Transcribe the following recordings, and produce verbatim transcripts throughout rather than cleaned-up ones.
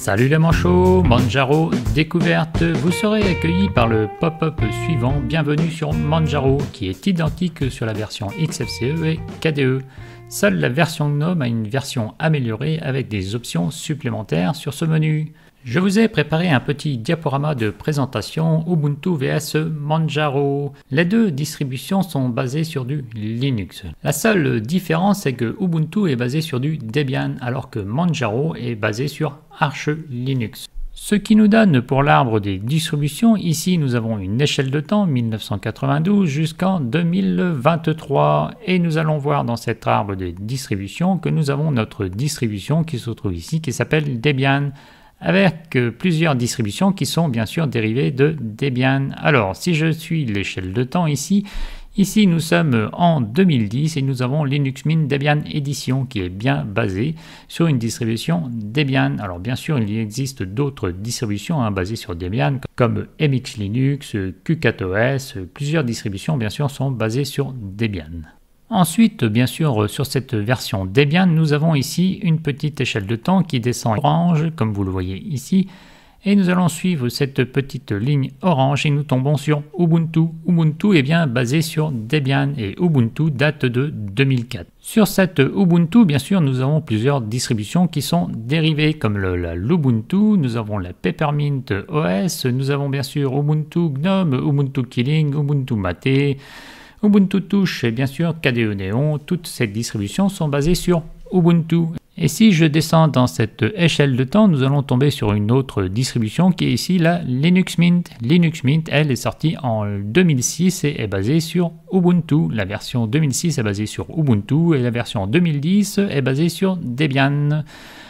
Salut les manchots, Manjaro découverte, vous serez accueillis par le pop-up suivant. Bienvenue sur Manjaro, qui est identique sur la version X F C E et K D E. Seule la version GNOME a une version améliorée avec des options supplémentaires sur ce menu. Je vous ai préparé un petit diaporama de présentation Ubuntu vs Manjaro. Les deux distributions sont basées sur du Linux. La seule différence est que Ubuntu est basé sur du Debian alors que Manjaro est basé sur Arch Linux. Ce qui nous donne pour l'arbre des distributions, ici nous avons une échelle de temps mille neuf cent quatre-vingt-douze jusqu'en deux mille vingt-trois et nous allons voir dans cet arbre des distributions que nous avons notre distribution qui se trouve ici qui s'appelle Debian, avec plusieurs distributions qui sont bien sûr dérivées de Debian. Alors, si je suis l'échelle de temps ici, ici nous sommes en deux mille dix et nous avons Linux Mint Debian Edition qui est bien basée sur une distribution Debian. Alors bien sûr, il existe d'autres distributions hein, basées sur Debian comme M X Linux, Q quatre O S, plusieurs distributions bien sûr sont basées sur Debian. Ensuite, bien sûr, sur cette version Debian, nous avons ici une petite échelle de temps qui descend orange, comme vous le voyez ici, et nous allons suivre cette petite ligne orange et nous tombons sur Ubuntu. Ubuntu est bien basé sur Debian et Ubuntu date de deux mille quatre. Sur cette Ubuntu, bien sûr, nous avons plusieurs distributions qui sont dérivées, comme le, la Lubuntu, nous avons la Peppermint O S, nous avons bien sûr Ubuntu GNOME, Ubuntu Killing, Ubuntu Mate, Ubuntu Touch et bien sûr K D E Neon, toutes ces distributions sont basées sur Ubuntu. Et si je descends dans cette échelle de temps, nous allons tomber sur une autre distribution qui est ici la Linux Mint. Linux Mint, elle, est sortie en deux mille six et est basée sur Ubuntu. La version deux mille six est basée sur Ubuntu et la version deux mille dix est basée sur Debian.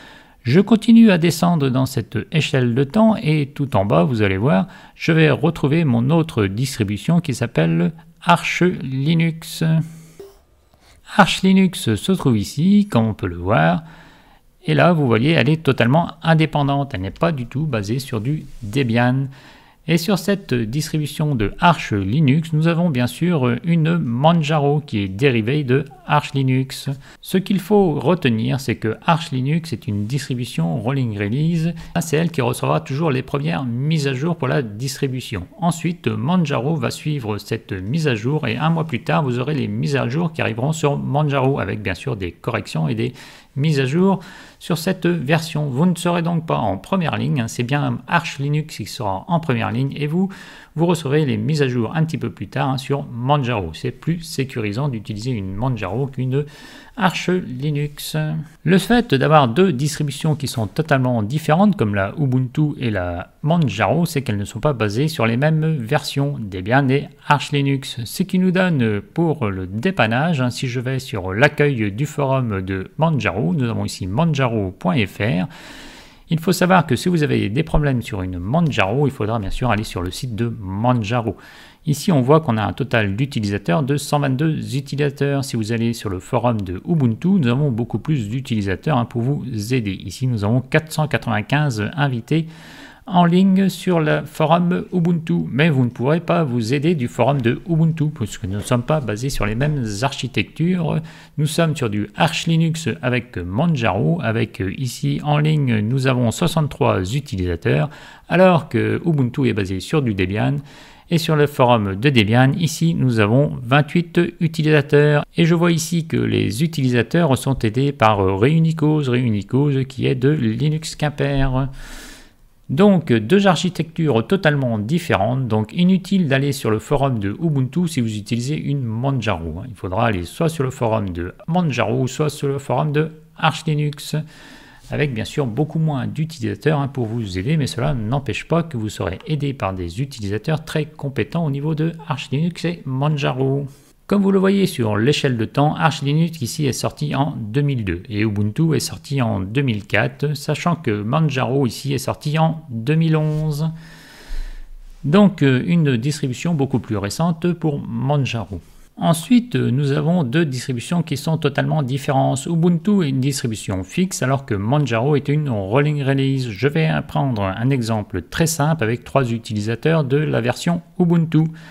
Je continue à descendre dans cette échelle de temps et tout en bas, vous allez voir, je vais retrouver mon autre distribution qui s'appelle Arch Linux. Arch Linux se trouve ici, comme on peut le voir. Et là, vous voyez, elle est totalement indépendante. Elle n'est pas du tout basée sur du Debian. Et sur cette distribution de Arch Linux, nous avons bien sûr une Manjaro qui est dérivée de Arch Linux. Ce qu'il faut retenir, c'est que Arch Linux est une distribution rolling release. C'est elle qui recevra toujours les premières mises à jour pour la distribution. Ensuite, Manjaro va suivre cette mise à jour et un mois plus tard, vous aurez les mises à jour qui arriveront sur Manjaro avec bien sûr des corrections et des mises à jour sur cette version. Vous ne serez donc pas en première ligne, hein, c'est bien Arch Linux qui sera en première ligne et vous, vous recevrez les mises à jour un petit peu plus tard hein, sur Manjaro. C'est plus sécurisant d'utiliser une Manjaro qu'une Arch Linux. Le fait d'avoir deux distributions qui sont totalement différentes comme la Ubuntu et la Manjaro, c'est qu'elles ne sont pas basées sur les mêmes versions Debian et Arch Linux. Ce qui nous donne pour le dépannage, hein, si je vais sur l'accueil du forum de Manjaro, nous avons ici manjaro point F R. Il faut savoir que si vous avez des problèmes sur une Manjaro, il faudra bien sûr aller sur le site de Manjaro. Ici, on voit qu'on a un total d'utilisateurs de cent vingt-deux utilisateurs. Si vous allez sur le forum de Ubuntu, nous avons beaucoup plus d'utilisateurs hein, pour vous aider. Ici, nous avons quatre cent quatre-vingt-quinze invités en ligne sur le forum Ubuntu, mais vous ne pourrez pas vous aider du forum de Ubuntu puisque nous ne sommes pas basés sur les mêmes architectures. Nous sommes sur du Arch Linux avec Manjaro, avec ici en ligne nous avons soixante-trois utilisateurs, alors que Ubuntu est basé sur du Debian. Et sur le forum de Debian, ici nous avons vingt-huit utilisateurs. Et je vois ici que les utilisateurs sont aidés par Reunicause, Reunicause qui est de Linux Quimper. Donc deux architectures totalement différentes, donc inutile d'aller sur le forum de Ubuntu si vous utilisez une Manjaro. Il faudra aller soit sur le forum de Manjaro, soit sur le forum de Arch Linux, avec bien sûr beaucoup moins d'utilisateurs pour vous aider, mais cela n'empêche pas que vous serez aidé par des utilisateurs très compétents au niveau de Arch Linux et Manjaro. Comme vous le voyez sur l'échelle de temps, Arch Linux ici est sorti en deux mille deux et Ubuntu est sorti en deux mille quatre, sachant que Manjaro ici est sorti en deux mille onze. Donc une distribution beaucoup plus récente pour Manjaro. Ensuite, nous avons deux distributions qui sont totalement différentes. Ubuntu est une distribution fixe alors que Manjaro est une rolling release. Je vais prendre un exemple très simple avec trois utilisateurs de la version Ubuntu.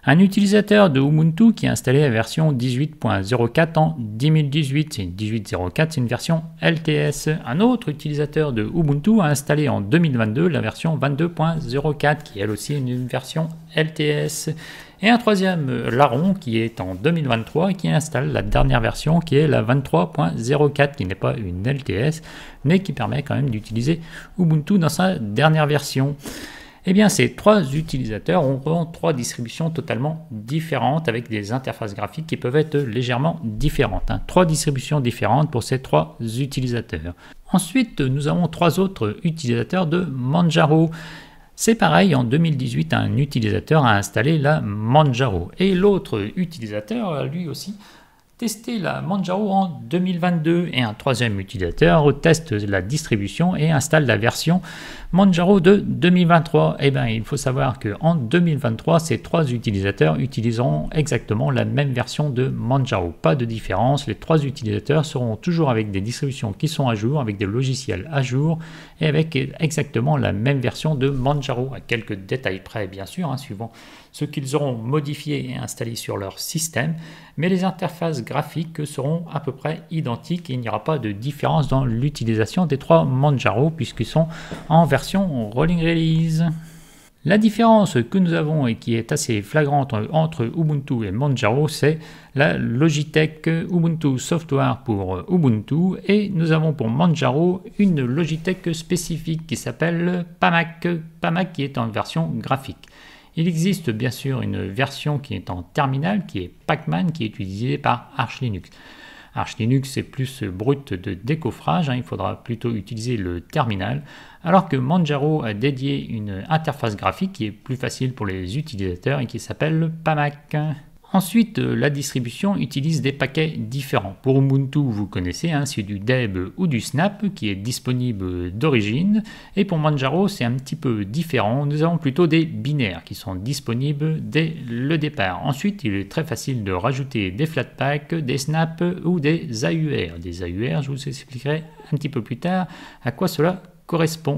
Un utilisateur de Ubuntu qui a installé la version dix-huit point zéro quatre en deux mille dix-huit, c'est une dix-huit point zéro quatre, c'est une version L T S. Un autre utilisateur de Ubuntu a installé en deux mille vingt-deux la version vingt-deux point zéro quatre qui est elle aussi une version L T S. Et un troisième larron qui est en deux mille vingt-trois et qui installe la dernière version qui est la vingt-trois point zéro quatre qui n'est pas une L T S mais qui permet quand même d'utiliser Ubuntu dans sa dernière version. Eh bien, ces trois utilisateurs auront trois distributions totalement différentes avec des interfaces graphiques qui peuvent être légèrement différentes. Hein. Trois distributions différentes pour ces trois utilisateurs. Ensuite, nous avons trois autres utilisateurs de Manjaro. C'est pareil, en deux mille dix-huit, un utilisateur a installé la Manjaro. Et l'autre utilisateur a lui aussi testé la Manjaro en deux mille vingt-deux. Et un troisième utilisateur teste la distribution et installe la version Manjaro de deux mille vingt-trois. Eh bien, il faut savoir qu'en deux mille vingt-trois, ces trois utilisateurs utiliseront exactement la même version de Manjaro. Pas de différence, les trois utilisateurs seront toujours avec des distributions qui sont à jour, avec des logiciels à jour et avec exactement la même version de Manjaro, à quelques détails près bien sûr, hein, suivant ce qu'ils auront modifié et installé sur leur système, mais les interfaces graphiques seront à peu près identiques et il n'y aura pas de différence dans l'utilisation des trois Manjaro puisqu'ils sont en version Rolling Release. La différence que nous avons et qui est assez flagrante entre Ubuntu et Manjaro, c'est la Logitech Ubuntu Software pour Ubuntu et nous avons pour Manjaro une Logitech spécifique qui s'appelle Pamac, Pamac qui est en version graphique. Il existe bien sûr une version qui est en terminal, qui est Pacman, qui est utilisée par Arch Linux. Arch Linux c'est plus brut de décoffrage, hein, il faudra plutôt utiliser le terminal, alors que Manjaro a dédié une interface graphique qui est plus facile pour les utilisateurs et qui s'appelle Pamac. Ensuite, la distribution utilise des paquets différents. Pour Ubuntu, vous connaissez, hein, c'est du Deb ou du Snap qui est disponible d'origine. Et pour Manjaro, c'est un petit peu différent. Nous avons plutôt des binaires qui sont disponibles dès le départ. Ensuite, il est très facile de rajouter des Flatpak, des Snap ou des A U R. Des A U R, je vous expliquerai un petit peu plus tard à quoi cela correspond.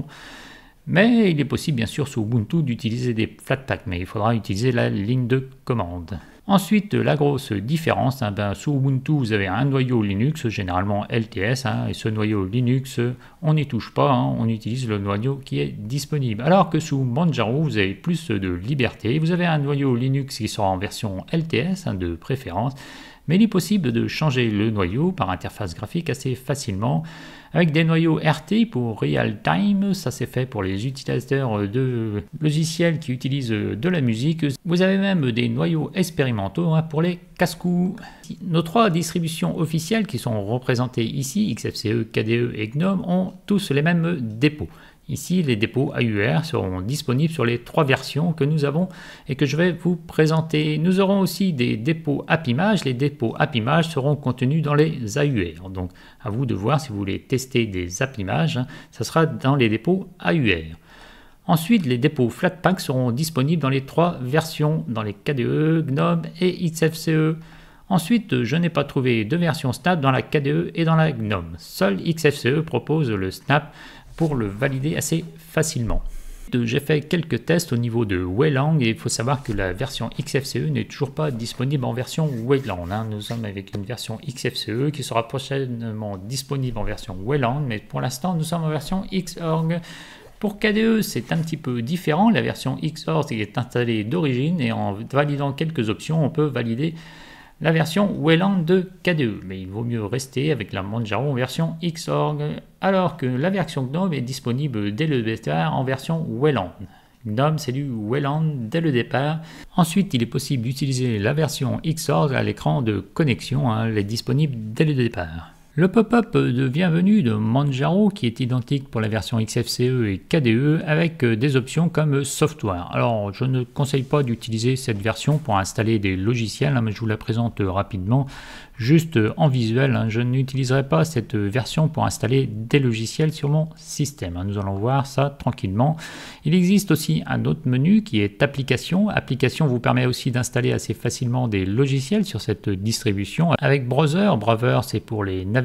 Mais il est possible, bien sûr, sous Ubuntu d'utiliser des Flatpak, mais il faudra utiliser la ligne de commande. Ensuite, la grosse différence, hein, ben, sous Ubuntu, vous avez un noyau Linux, généralement L T S, hein, et ce noyau Linux, on n'y touche pas, hein, on utilise le noyau qui est disponible. Alors que sous Manjaro, vous avez plus de liberté, vous avez un noyau Linux qui sera en version L T S, hein, de préférence, mais il est possible de changer le noyau par interface graphique assez facilement, avec des noyaux R T pour Real Time, ça c'est fait pour les utilisateurs de logiciels qui utilisent de la musique. Vous avez même des noyaux expérimentaux, hein, pour les casse-cou. Nos trois distributions officielles qui sont représentées ici, X F C E, K D E et GNOME, ont tous les mêmes dépôts. Ici, les dépôts A U R seront disponibles sur les trois versions que nous avons et que je vais vous présenter. Nous aurons aussi des dépôts AppImage. Les dépôts AppImage seront contenus dans les A U R. Donc, à vous de voir si vous voulez tester des AppImage, hein, ça sera dans les dépôts A U R. Ensuite, les dépôts Flatpak seront disponibles dans les trois versions, dans les K D E, GNOME et X F C E. Ensuite, je n'ai pas trouvé de version Snap dans la K D E et dans la GNOME. Seul X F C E propose le Snap pour le valider assez facilement. J'ai fait quelques tests au niveau de Wayland et il faut savoir que la version X F C E n'est toujours pas disponible en version Wayland. Hein. Nous sommes avec une version X F C E qui sera prochainement disponible en version Wayland, mais pour l'instant nous sommes en version Xorg. Pour K D E, c'est un petit peu différent. La version Xorg est installée d'origine et en validant quelques options, on peut valider la version Wayland de K D E, mais il vaut mieux rester avec la Manjaro en version Xorg, alors que la version GNOME est disponible dès le départ en version Wayland. GNOME, c'est du Wayland dès le départ. Ensuite, il est possible d'utiliser la version Xorg à l'écran de connexion, hein, elle est disponible dès le départ. Le pop-up de bienvenue de Manjaro qui est identique pour la version X F C E et K D E avec des options comme Software. Alors je ne conseille pas d'utiliser cette version pour installer des logiciels, hein, mais je vous la présente rapidement. Juste en visuel, hein, je n'utiliserai pas cette version pour installer des logiciels sur mon système. Hein, nous allons voir ça tranquillement. Il existe aussi un autre menu qui est Application. Application vous permet aussi d'installer assez facilement des logiciels sur cette distribution. Avec Browser, Browser c'est pour les navigateurs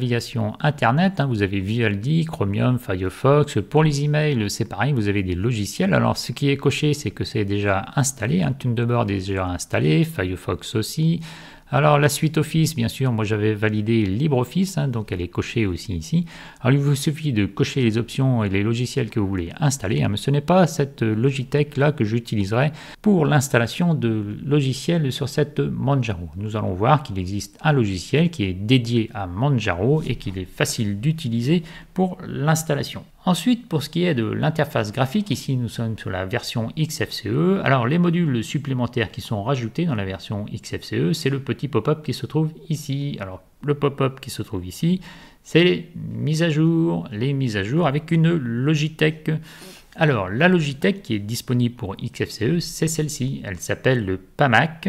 navigation internet, hein, vous avez Vivaldi, Chromium, Firefox. Pour les emails, c'est pareil, vous avez des logiciels. Alors ce qui est coché, c'est que c'est déjà installé, hein, Thunderbird est déjà installé, Firefox aussi. Alors la suite Office, bien sûr, moi j'avais validé LibreOffice, hein, donc elle est cochée aussi ici. Alors il vous suffit de cocher les options et les logiciels que vous voulez installer, hein, mais ce n'est pas cette Logitech là que j'utiliserai pour l'installation de logiciels sur cette Manjaro. Nous allons voir qu'il existe un logiciel qui est dédié à Manjaro et qu'il est facile d'utiliser pour l'installation. Ensuite, pour ce qui est de l'interface graphique, ici nous sommes sur la version X F C E. Alors les modules supplémentaires qui sont rajoutés dans la version X F C E, c'est le petit pop-up qui se trouve ici. Alors le pop-up qui se trouve ici, c'est les mises à jour, les mises à jour avec une Logitech. Alors la Logitech qui est disponible pour X F C E, c'est celle-ci. Elle s'appelle le PAMAC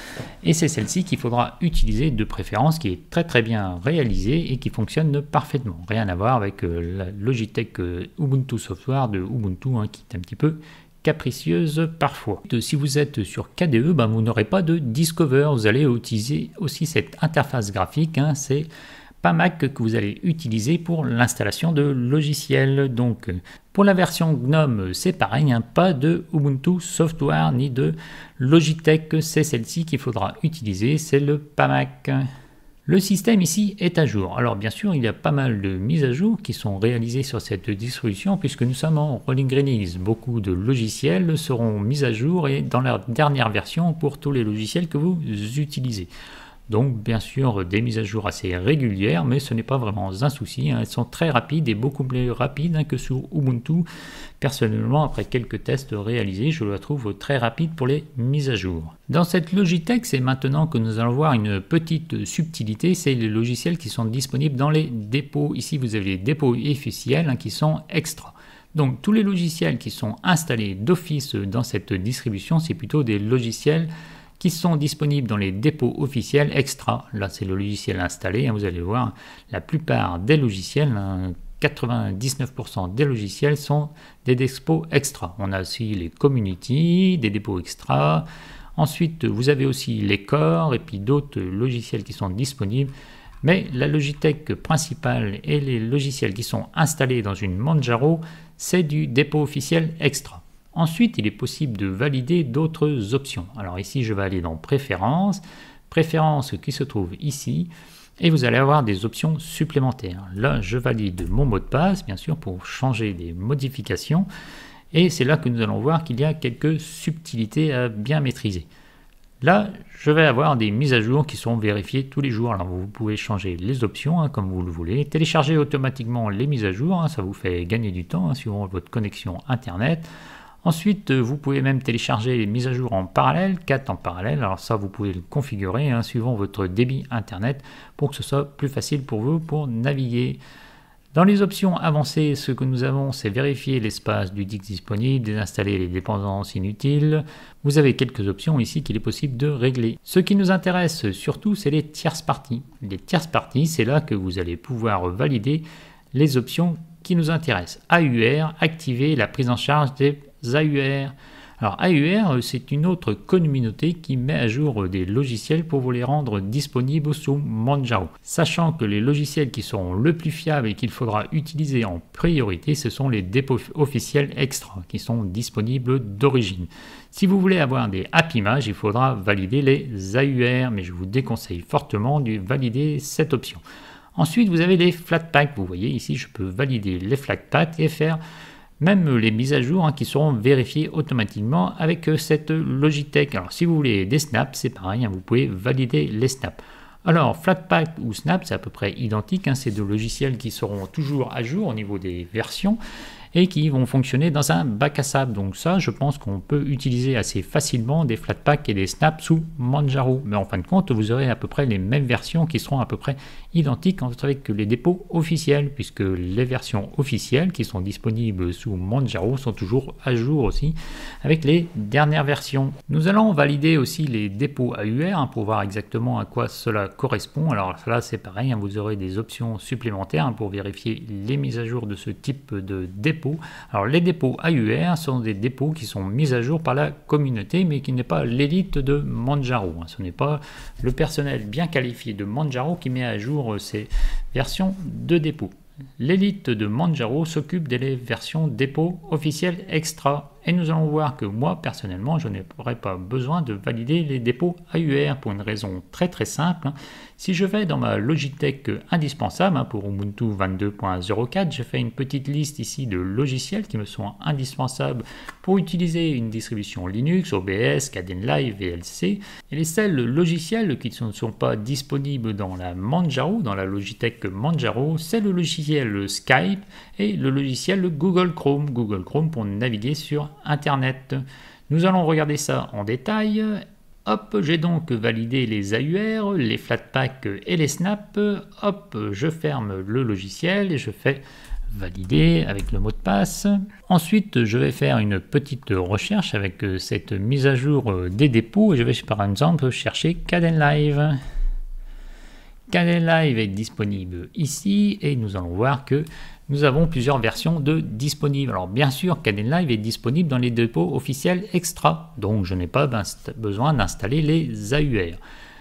et c'est celle-ci qu'il faudra utiliser de préférence, qui est très très bien réalisée et qui fonctionne parfaitement. Rien à voir avec euh, la Logitech euh, Ubuntu Software de Ubuntu, hein, qui est un petit peu capricieuse parfois. Si vous êtes sur K D E, ben, vous n'aurez pas de Discover, vous allez utiliser aussi cette interface graphique, hein, c'est PAMAC que vous allez utiliser pour l'installation de logiciels. Donc pour la version GNOME, c'est pareil, hein, pas de Ubuntu Software ni de Logitech, c'est celle-ci qu'il faudra utiliser, c'est le PAMAC. Le système ici est à jour. Alors bien sûr, il y a pas mal de mises à jour qui sont réalisées sur cette distribution puisque nous sommes en rolling release. Beaucoup de logiciels seront mis à jour et dans la dernière version pour tous les logiciels que vous utilisez. Donc bien sûr des mises à jour assez régulières, mais ce n'est pas vraiment un souci, hein. Elles sont très rapides et beaucoup plus rapides, hein, que sur Ubuntu. Personnellement, après quelques tests réalisés, je la trouve très rapide pour les mises à jour. Dans cette Logitech, c'est maintenant que nous allons voir une petite subtilité, c'est les logiciels qui sont disponibles dans les dépôts. Ici vous avez les dépôts officiels, hein, qui sont extra. Donc tous les logiciels qui sont installés d'office dans cette distribution, c'est plutôt des logiciels qui sont disponibles dans les dépôts officiels extra. Là, c'est le logiciel installé, hein, vous allez voir, la plupart des logiciels, hein, quatre-vingt-dix-neuf pour cent des logiciels sont des dépôts extra. On a aussi les community, des dépôts extra. Ensuite, vous avez aussi les corps et puis d'autres logiciels qui sont disponibles. Mais la Logitech principale et les logiciels qui sont installés dans une Manjaro, c'est du dépôt officiel extra. Ensuite, il est possible de valider d'autres options. Alors ici, je vais aller dans Préférences, Préférences qui se trouve ici, et vous allez avoir des options supplémentaires. Là, je valide mon mot de passe, bien sûr, pour changer des modifications, et c'est là que nous allons voir qu'il y a quelques subtilités à bien maîtriser. Là, je vais avoir des mises à jour qui sont vérifiées tous les jours. Alors, vous pouvez changer les options, hein, comme vous le voulez. Télécharger automatiquement les mises à jour, hein, ça vous fait gagner du temps, hein, suivant votre connexion Internet. Ensuite, vous pouvez même télécharger les mises à jour en parallèle, quatre en parallèle. Alors ça, vous pouvez le configurer, hein, suivant votre débit Internet pour que ce soit plus facile pour vous pour naviguer. Dans les options avancées, ce que nous avons, c'est vérifier l'espace du disque disponible, désinstaller les dépendances inutiles. Vous avez quelques options ici qu'il est possible de régler. Ce qui nous intéresse surtout, c'est les tierces parties. Les tierces parties, c'est là que vous allez pouvoir valider les options qui nous intéressent. A U R, activer la prise en charge des A U R. Alors A U R, c'est une autre communauté qui met à jour des logiciels pour vous les rendre disponibles sous Manjaro. Sachant que les logiciels qui seront le plus fiables et qu'il faudra utiliser en priorité, ce sont les dépôts officiels extra qui sont disponibles d'origine. Si vous voulez avoir des app images, il faudra valider les A U R, mais je vous déconseille fortement de valider cette option. Ensuite, vous avez les Flatpak. Vous voyez ici, je peux valider les Flatpak et faire même les mises à jour, hein, qui seront vérifiées automatiquement avec euh, cette Logitech. Alors si vous voulez des snaps, c'est pareil, hein, vous pouvez valider les snaps. Alors Flatpak ou Snap, c'est à peu près identique, hein, c'est deux logiciels qui seront toujours à jour au niveau des versions et qui vont fonctionner dans un bac à sable. Donc ça, je pense qu'on peut utiliser assez facilement des Flatpak et des Snaps sous Manjaro. Mais en fin de compte, vous aurez à peu près les mêmes versions qui seront à peu près identiques avec les dépôts officiels, puisque les versions officielles qui sont disponibles sous Manjaro sont toujours à jour aussi avec les dernières versions. Nous allons valider aussi les dépôts A U R, hein, pour voir exactement à quoi cela correspond. Alors là, c'est pareil, hein, vous aurez des options supplémentaires, hein, pour vérifier les mises à jour de ce type de dépôt dépôts. Alors les dépôts A U R sont des dépôts qui sont mis à jour par la communauté, mais qui n'est pas l'élite de Manjaro. Ce n'est pas le personnel bien qualifié de Manjaro qui met à jour ces versions de dépôt. L'élite de Manjaro s'occupe des versions dépôt officielles extra. Et nous allons voir que moi, personnellement, je n'aurai pas besoin de valider les dépôts A U R pour une raison très très simple. Si je vais dans ma Logitech indispensable pour Ubuntu vingt-deux point zéro quatre, je fais une petite liste ici de logiciels qui me sont indispensables pour utiliser une distribution Linux, O B S, Kdenlive, V L C. Et les seuls logiciels qui ne sont pas disponibles dans la Manjaro, dans la Logitech Manjaro, c'est le logiciel Skype et le logiciel Google Chrome. Google Chrome pour naviguer sur Internet. Nous allons regarder ça en détail. Hop, j'ai donc validé les A U R, les Flatpak et les snaps. Hop, je ferme le logiciel et je fais valider avec le mot de passe. Ensuite, je vais faire une petite recherche avec cette mise à jour des dépôts. Je vais par exemple chercher Kdenlive. Kdenlive est disponible ici et nous allons voir que nous avons plusieurs versions de disponibles. Alors bien sûr, Kdenlive est disponible dans les dépôts officiels extra, donc je n'ai pas besoin d'installer les A U R.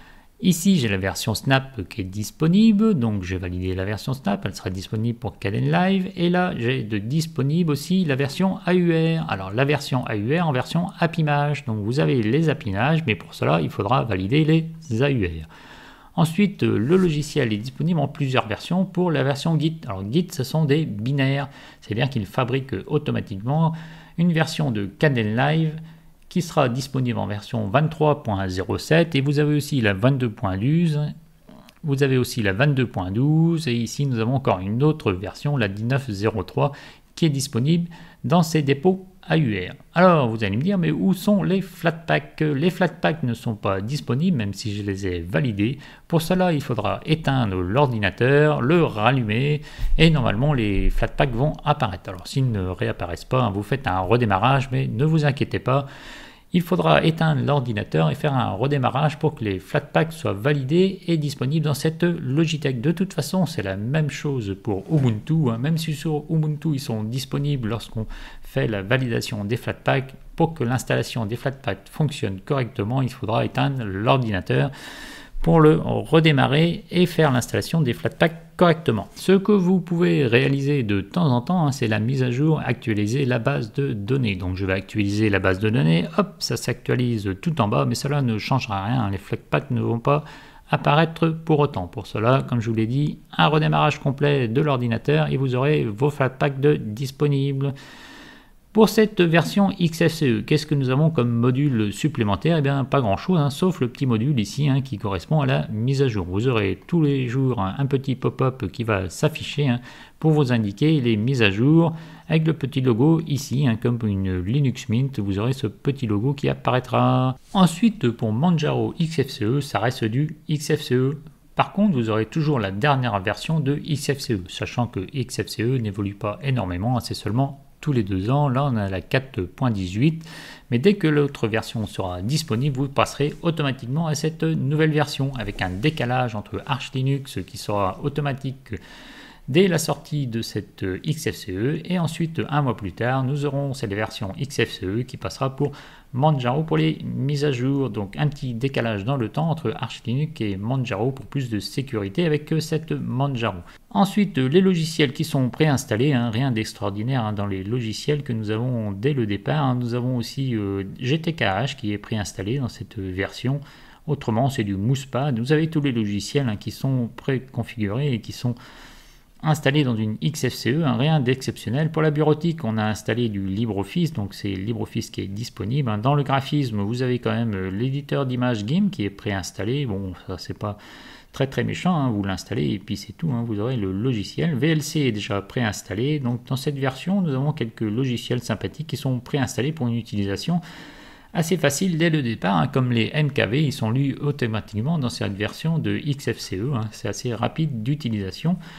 Ici, j'ai la version Snap qui est disponible, donc j'ai validé la version Snap, elle sera disponible pour Kdenlive. Et là, j'ai de disponible aussi la version A U R. Alors la version A U R en version AppImage, donc vous avez les AppImage, mais pour cela, il faudra valider les A U R. Ensuite, le logiciel est disponible en plusieurs versions pour la version Git. Alors Git, ce sont des binaires, c'est-à-dire qu'il fabrique automatiquement une version de Kdenlive qui sera disponible en version vingt-trois point zéro sept et vous avez aussi la vingt-deux point douze, vous avez aussi la vingt-deux point douze et ici nous avons encore une autre version, la dix-neuf point zéro trois, qui est disponible dans ces dépôts A U R. Alors vous allez me dire, mais où sont les Flatpak? Les Flatpak ne sont pas disponibles même si je les ai validés. Pour cela, il faudra éteindre l'ordinateur, le rallumer et normalement les Flatpak vont apparaître. Alors s'ils ne réapparaissent pas, vous faites un redémarrage, mais ne vous inquiétez pas. Il faudra éteindre l'ordinateur et faire un redémarrage pour que les Flatpak soient validés et disponibles dans cette Logitech. De toute façon, c'est la même chose pour Ubuntu. Hein. Même si sur Ubuntu, ils sont disponibles lorsqu'on fait la validation des Flatpak. Pour que l'installation des Flatpak fonctionne correctement, il faudra éteindre l'ordinateur pour le redémarrer et faire l'installation des Flatpak correctement. Ce que vous pouvez réaliser de temps en temps, hein, c'est la mise à jour, actualiser la base de données. Donc je vais actualiser la base de données, hop, ça s'actualise tout en bas, mais cela ne changera rien, les Flatpak ne vont pas apparaître pour autant. Pour cela, comme je vous l'ai dit, un redémarrage complet de l'ordinateur et vous aurez vos Flatpak de disponibles. Pour cette version X F C E, qu'est-ce que nous avons comme module supplémentaire? Eh bien, pas grand-chose, hein, sauf le petit module ici hein, qui correspond à la mise à jour. Vous aurez tous les jours hein, un petit pop-up qui va s'afficher hein, pour vous indiquer les mises à jour avec le petit logo ici, hein, comme une Linux Mint, vous aurez ce petit logo qui apparaîtra. Ensuite, pour Manjaro X F C E, ça reste du X F C E. Par contre, vous aurez toujours la dernière version de X F C E, sachant que X F C E n'évolue pas énormément, c'est seulement tous les deux ans. Là, on a la quatre point dix-huit, mais dès que l'autre version sera disponible, vous passerez automatiquement à cette nouvelle version avec un décalage entre Arch Linux qui sera automatique dès la sortie de cette X F C E et ensuite un mois plus tard nous aurons cette version X F C E qui passera pour Manjaro pour les mises à jour. Donc un petit décalage dans le temps entre Arch Linux et Manjaro pour plus de sécurité avec cette Manjaro. Ensuite les logiciels qui sont préinstallés, hein, rien d'extraordinaire hein, dans les logiciels que nous avons dès le départ. Hein. Nous avons aussi euh, G T K H qui est préinstallé dans cette version. Autrement c'est du Mousepad. Vous avez tous les logiciels hein, qui sont préconfigurés et qui sont installé dans une X F C E, hein, rien d'exceptionnel. Pour la bureautique, on a installé du LibreOffice, donc c'est LibreOffice qui est disponible. Hein. Dans le graphisme, vous avez quand même l'éditeur d'image GIMP qui est préinstallé. Bon, ça c'est pas très très méchant, hein. Vous l'installez et puis c'est tout, hein. Vous aurez le logiciel. V L C est déjà préinstallé, donc dans cette version, nous avons quelques logiciels sympathiques qui sont préinstallés pour une utilisation assez facile dès le départ, hein, comme les M K V, ils sont lus automatiquement dans cette version de X F C E, hein. C'est assez rapide d'utilisation.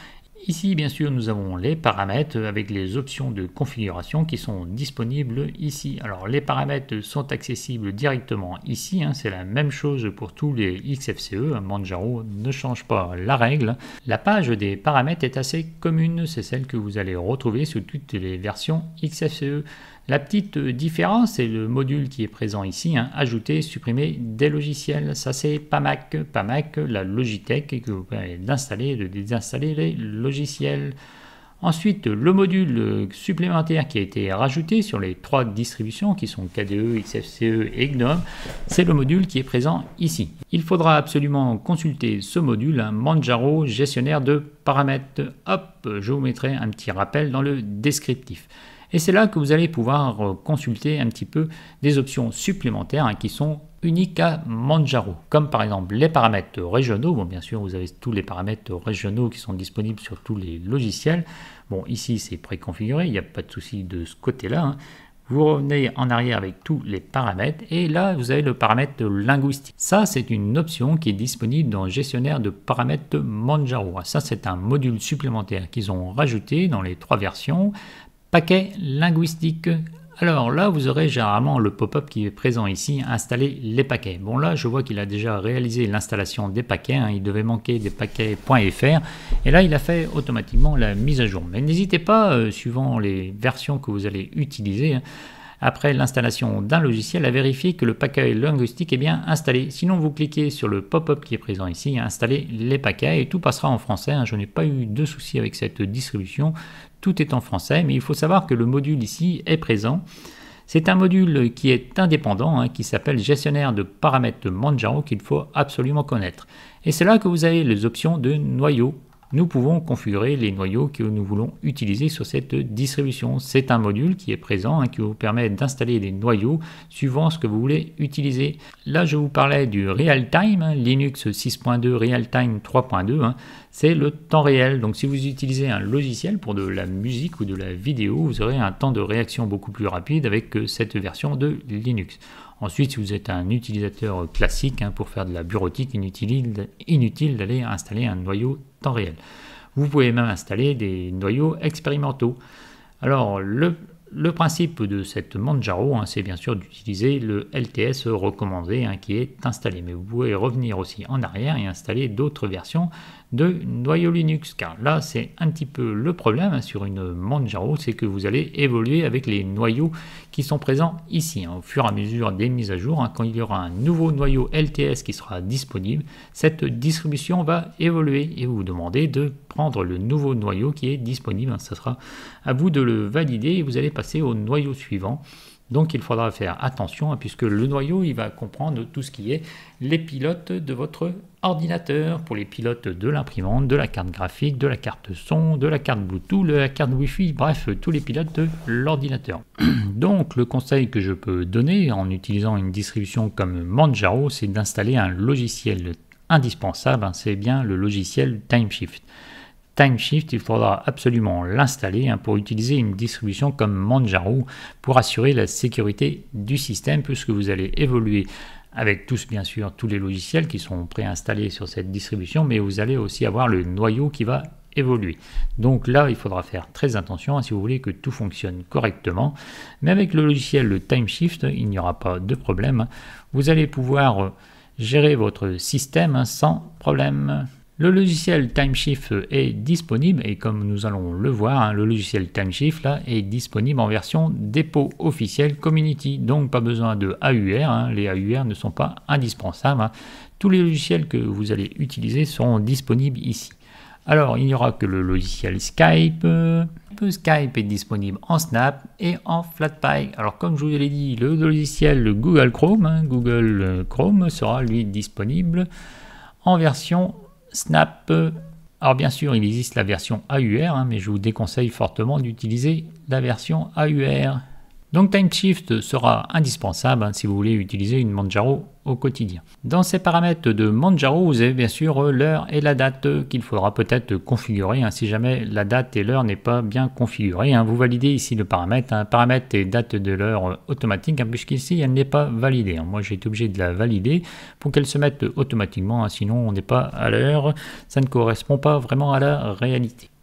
Ici, bien sûr, nous avons les paramètres avec les options de configuration qui sont disponibles ici. Alors, les paramètres sont accessibles directement ici. Hein, c'est la même chose pour tous les X F C E. Manjaro ne change pas la règle. La page des paramètres est assez commune. C'est celle que vous allez retrouver sur toutes les versions X F C E. La petite différence, c'est le module qui est présent ici, hein, ajouter, supprimer des logiciels. Ça, c'est PAMAC. PAMAC, la Logitech, que vous pouvez d'installer et de désinstaller les logiciels. Ensuite, le module supplémentaire qui a été rajouté sur les trois distributions qui sont K D E, X F C E et GNOME, c'est le module qui est présent ici. Il faudra absolument consulter ce module, hein, Manjaro, gestionnaire de paramètres. Hop, je vous mettrai un petit rappel dans le descriptif. Et c'est là que vous allez pouvoir consulter un petit peu des options supplémentaires hein, qui sont uniques à Manjaro, comme par exemple les paramètres régionaux. Bon, bien sûr, vous avez tous les paramètres régionaux qui sont disponibles sur tous les logiciels. Bon, ici, c'est préconfiguré, il n'y a pas de souci de ce côté-là. Hein. Vous revenez en arrière avec tous les paramètres et là, vous avez le paramètre linguistique. Ça, c'est une option qui est disponible dans le gestionnaire de paramètres Manjaro. Ça, c'est un module supplémentaire qu'ils ont rajouté dans les trois versions. Paquet linguistique. Alors là, vous aurez généralement le pop-up qui est présent ici, installer les paquets. Bon là, je vois qu'il a déjà réalisé l'installation des paquets. Hein, il devait manquer des paquets .fr. Et là, il a fait automatiquement la mise à jour. Mais n'hésitez pas, euh, suivant les versions que vous allez utiliser, hein, après l'installation d'un logiciel, à vérifier que le paquet linguistique est bien installé. Sinon, vous cliquez sur le pop-up qui est présent ici, installer les paquets et tout passera en français. Hein. Je n'ai pas eu de soucis avec cette distribution. Tout est en français, mais il faut savoir que le module ici est présent. C'est un module qui est indépendant, hein, qui s'appelle gestionnaire de paramètres Manjaro qu'il faut absolument connaître. Et c'est là que vous avez les options de noyau. Nous pouvons configurer les noyaux que nous voulons utiliser sur cette distribution. C'est un module qui est présent, hein, qui vous permet d'installer des noyaux suivant ce que vous voulez utiliser. Là, je vous parlais du Real Time, hein, Linux six point deux, Real Time trois point deux. Hein, c'est le temps réel. Donc, si vous utilisez un logiciel pour de la musique ou de la vidéo, vous aurez un temps de réaction beaucoup plus rapide avec cette version de Linux. Ensuite, si vous êtes un utilisateur classique, hein, pour faire de la bureautique, inutile, inutile d'aller installer un noyau temps réel. Vous pouvez même installer des noyaux expérimentaux. Alors, le, le principe de cette Manjaro, hein, c'est bien sûr d'utiliser le L T S recommandé, hein, qui est installé. Mais vous pouvez revenir aussi en arrière et installer d'autres versions de noyau Linux, car là c'est un petit peu le problème, hein, sur une Manjaro, c'est que vous allez évoluer avec les noyaux qui sont présents ici, hein, au fur et à mesure des mises à jour. Hein, quand il y aura un nouveau noyau L T S qui sera disponible, cette distribution va évoluer et vous vous demandez de prendre le nouveau noyau qui est disponible. Hein, ça sera à vous de le valider et vous allez passer au noyau suivant. Donc il faudra faire attention, hein, puisque le noyau il va comprendre tout ce qui est les pilotes de votre ordinateur, pour les pilotes de l'imprimante, de la carte graphique, de la carte son, de la carte Bluetooth, de la carte Wi-Fi, bref, tous les pilotes de l'ordinateur. Donc le conseil que je peux donner en utilisant une distribution comme Manjaro, c'est d'installer un logiciel indispensable, hein, c'est bien le logiciel TimeShift. TimeShift, il faudra absolument l'installer, hein, pour utiliser une distribution comme Manjaro pour assurer la sécurité du système, puisque vous allez évoluer avec tous, bien sûr, tous les logiciels qui sont préinstallés sur cette distribution, mais vous allez aussi avoir le noyau qui va évoluer. Donc là, il faudra faire très attention, hein, si vous voulez que tout fonctionne correctement. Mais avec le logiciel le TimeShift, il n'y aura pas de problème. Hein. Vous allez pouvoir gérer votre système, hein, sans problème. Le logiciel TimeShift est disponible et comme nous allons le voir, hein, le logiciel TimeShift là, est disponible en version dépôt officiel Community, donc pas besoin de A U R, hein, les A U R ne sont pas indispensables. Hein. Tous les logiciels que vous allez utiliser seront disponibles ici. Alors il n'y aura que le logiciel Skype. Skype est disponible en Snap et en Flatpak. Alors comme je vous l'ai dit, le logiciel Google Chrome, hein, Google Chrome sera lui disponible en version Snap. Alors bien sûr, il existe la version A U R, hein, mais je vous déconseille fortement d'utiliser la version A U R. Donc TimeShift sera indispensable, hein, si vous voulez utiliser une Manjaro au quotidien. Dans ces paramètres de Manjaro, vous avez bien sûr l'heure et la date qu'il faudra peut-être configurer, hein, si jamais la date et l'heure n'est pas bien configurée. Hein. Vous validez ici le paramètre, hein, paramètre et date de l'heure automatique, hein, puisqu'ici elle n'est pas validée. Hein. Moi j'ai été obligé de la valider pour qu'elle se mette automatiquement, hein, sinon on n'est pas à l'heure, ça ne correspond pas vraiment à la réalité.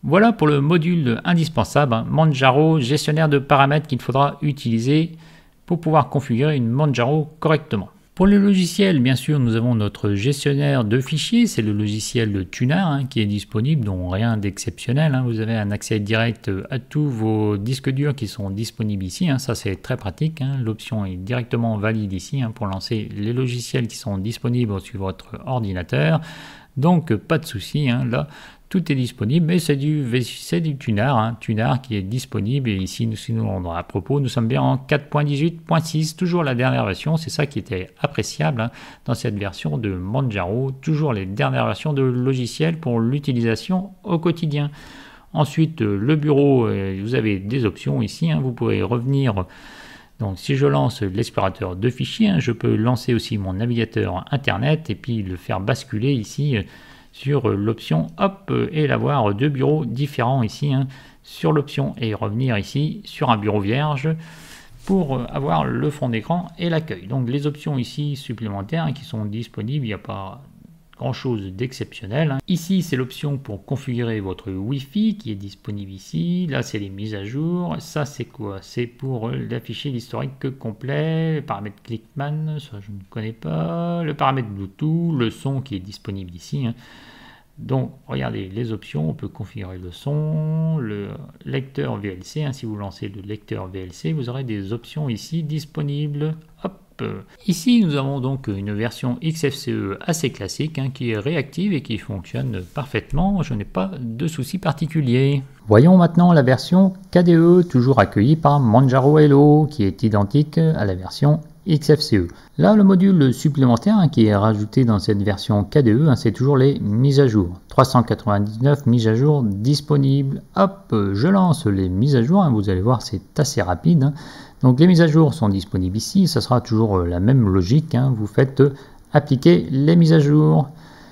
Voilà pour le module indispensable, hein, Manjaro, gestionnaire de paramètres qu'il faudra utiliser pour pouvoir configurer une Manjaro correctement. Pour le logiciel, bien sûr, nous avons notre gestionnaire de fichiers, c'est le logiciel de Tunar hein, qui est disponible, donc rien d'exceptionnel. Hein. Vous avez un accès direct à tous vos disques durs qui sont disponibles ici, hein. Ça c'est très pratique. Hein. L'option est directement valide ici hein, pour lancer les logiciels qui sont disponibles sur votre ordinateur. Donc pas de souci, hein, là tout est disponible, mais c'est du, du Tunar, hein, Tunar qui est disponible. Et ici, nous, sinon, à propos, nous sommes bien en quatre point dix-huit point six, toujours la dernière version. C'est ça qui était appréciable hein, dans cette version de Manjaro, toujours les dernières versions de logiciels pour l'utilisation au quotidien. Ensuite, le bureau, vous avez des options ici, hein, vous pouvez revenir. Donc si je lance l'explorateur de fichiers, hein, je peux lancer aussi mon navigateur internet et puis le faire basculer ici sur l'option hop et l'avoir deux bureaux différents ici hein, sur l'option et revenir ici sur un bureau vierge pour avoir le fond d'écran et l'accueil. Donc les options ici supplémentaires hein, qui sont disponibles, il n'y a pas grand chose d'exceptionnel. Ici c'est l'option pour configurer votre Wi-Fi qui est disponible ici. Là c'est les mises à jour. Ça c'est quoi? C'est pour afficher l'historique complet, le paramètre Clickman, ça je ne connais pas, le paramètre Bluetooth, le son qui est disponible ici. Hein. Donc regardez les options, on peut configurer le son, le lecteur V L C. Hein. Si vous lancez le lecteur V L C, vous aurez des options ici disponibles. Hop. Ici, nous avons donc une version X F C E assez classique hein, qui est réactive et qui fonctionne parfaitement. Je n'ai pas de soucis particuliers. Voyons maintenant la version K D E, toujours accueillie par Manjaro Hello, qui est identique à la version X F C E. Là, le module supplémentaire hein, qui est rajouté dans cette version K D E, hein, c'est toujours les mises à jour. trois cent quatre-vingt-dix-neuf mises à jour disponibles. Hop, je lance les mises à jour. Hein, vous allez voir, c'est assez rapide. Hein. Donc les mises à jour sont disponibles ici, ça sera toujours la même logique, hein. Vous faites appliquer les mises à jour,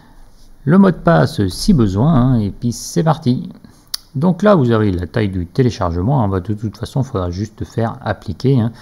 le mot de passe si besoin, hein, et puis c'est parti. Donc là vous avez la taille du téléchargement, hein. De toute façon il faudra juste faire appliquer, hein.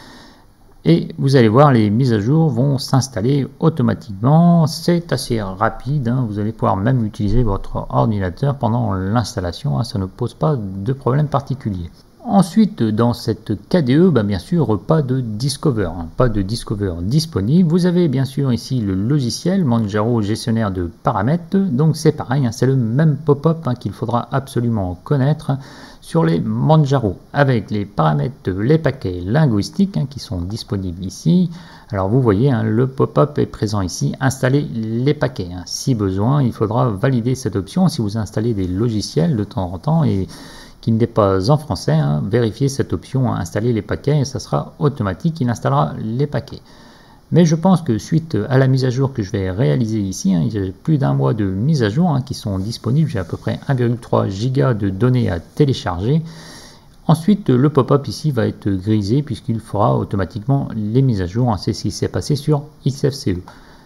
Et vous allez voir les mises à jour vont s'installer automatiquement, c'est assez rapide, hein. Vous allez pouvoir même utiliser votre ordinateur pendant l'installation, hein. Ça ne pose pas de problème particulier. Ensuite, dans cette K D E, bah bien sûr, pas de Discover, hein, pas de Discover disponible. Vous avez bien sûr ici le logiciel Manjaro gestionnaire de paramètres. Donc c'est pareil, hein, c'est le même pop-up hein, qu'il faudra absolument connaître hein, sur les Manjaro, avec les paramètres, les paquets linguistiques hein, qui sont disponibles ici. Alors vous voyez, hein, le pop-up est présent ici, installer les paquets. Hein. Si besoin, il faudra valider cette option si vous installez des logiciels de temps en temps et qui n'est pas en français, hein, vérifiez cette option, hein, installer les paquets, et ça sera automatique, il installera les paquets. Mais je pense que suite à la mise à jour que je vais réaliser ici, hein, il y a plus d'un mois de mise à jour hein, qui sont disponibles, j'ai à peu près un virgule trois giga de données à télécharger. Ensuite, le pop-up ici va être grisé puisqu'il fera automatiquement les mises à jour, hein, c'est ce qui s'est passé sur X F C E.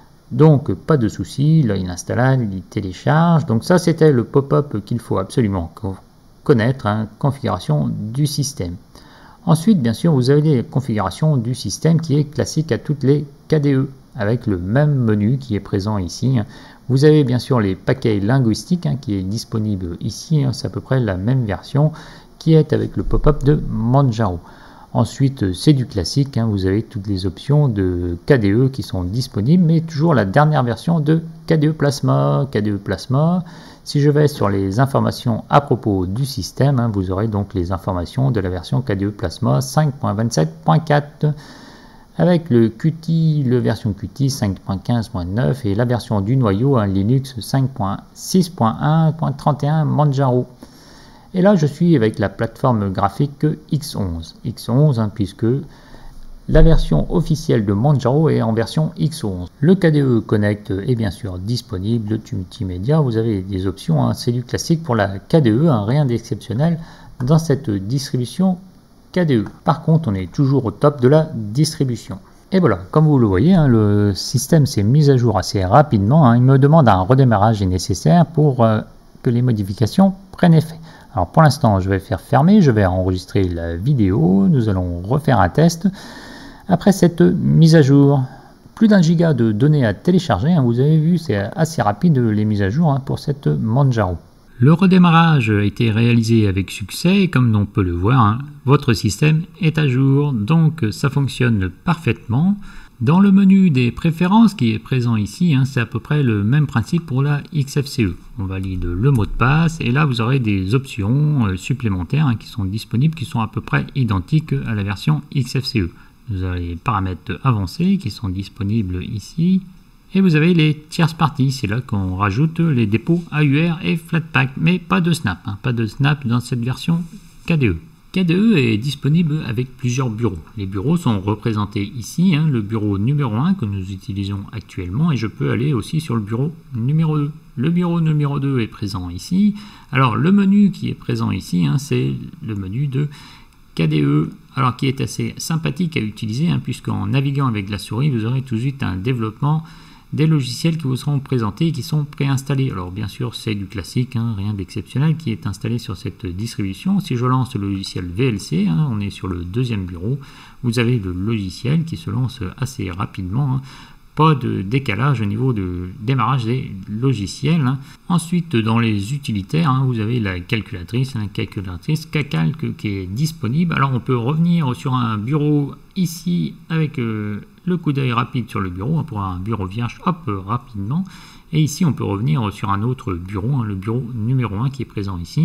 Donc pas de souci, là il installe, il télécharge, donc ça c'était le pop-up qu'il faut absolument connaître, hein, configuration du système. Ensuite, bien sûr, vous avez les configurations du système qui est classique à toutes les K D E, avec le même menu qui est présent ici. Vous avez bien sûr les paquets linguistiques hein, qui est disponible ici, hein, c'est à peu près la même version qui est avec le pop-up de Manjaro. Ensuite, c'est du classique, hein, vous avez toutes les options de K D E qui sont disponibles, mais toujours la dernière version de K D E Plasma. K D E Plasma, si je vais sur les informations à propos du système, hein, vous aurez donc les informations de la version K D E Plasma cinq point vingt-sept point quatre, avec le Qt, le version Qt cinq point quinze point neuf et la version du noyau, hein, Linux cinq point six point un point trente et un Manjaro. Et là, je suis avec la plateforme graphique X onze. X onze, hein, puisque la version officielle de Manjaro est en version X onze. Le K D E Connect est bien sûr disponible, le multimédia. Vous avez des options, hein, c'est du classique pour la K D E, hein, rien d'exceptionnel dans cette distribution K D E. Par contre, on est toujours au top de la distribution. Et voilà, comme vous le voyez, hein, le système s'est mis à jour assez rapidement. Hein. Il me demande un redémarrage est nécessaire pour euh, que les modifications prennent effet. Alors pour l'instant, je vais faire fermer, je vais enregistrer la vidéo, nous allons refaire un test. Après cette mise à jour, plus d'un giga de données à télécharger, hein, vous avez vu, c'est assez rapide les mises à jour hein, pour cette Manjaro. Le redémarrage a été réalisé avec succès et comme on peut le voir, hein, votre système est à jour, donc ça fonctionne parfaitement. Dans le menu des préférences qui est présent ici, hein, c'est à peu près le même principe pour la X F C E. On valide le mot de passe et là vous aurez des options euh, supplémentaires hein, qui sont disponibles, qui sont à peu près identiques à la version X F C E. Vous avez les paramètres avancés qui sont disponibles ici. Et vous avez les tierces parties, c'est là qu'on rajoute les dépôts A U R et Flatpak, mais pas de Snap, hein, pas de Snap dans cette version K D E. K D E est disponible avec plusieurs bureaux. Les bureaux sont représentés ici, hein, le bureau numéro un que nous utilisons actuellement, et je peux aller aussi sur le bureau numéro deux. Le bureau numéro deux est présent ici. Alors le menu qui est présent ici, hein, c'est le menu de K D E, alors qui est assez sympathique à utiliser, hein, puisqu'en naviguant avec la souris, vous aurez tout de suite un développement des logiciels qui vous seront présentés et qui sont préinstallés. Alors bien sûr c'est du classique, hein, rien d'exceptionnel qui est installé sur cette distribution. Si je lance le logiciel V L C, hein, on est sur le deuxième bureau, vous avez le logiciel qui se lance assez rapidement, hein. Pas de décalage au niveau de démarrage des logiciels. Hein. Ensuite, dans les utilitaires, hein, vous avez la calculatrice, la hein, calculatrice Kcalc qui est disponible. Alors, on peut revenir sur un bureau ici avec euh, le coup d'œil rapide sur le bureau hein, pour un bureau vierge, hop, rapidement. Et ici, on peut revenir sur un autre bureau, hein, le bureau numéro un qui est présent ici.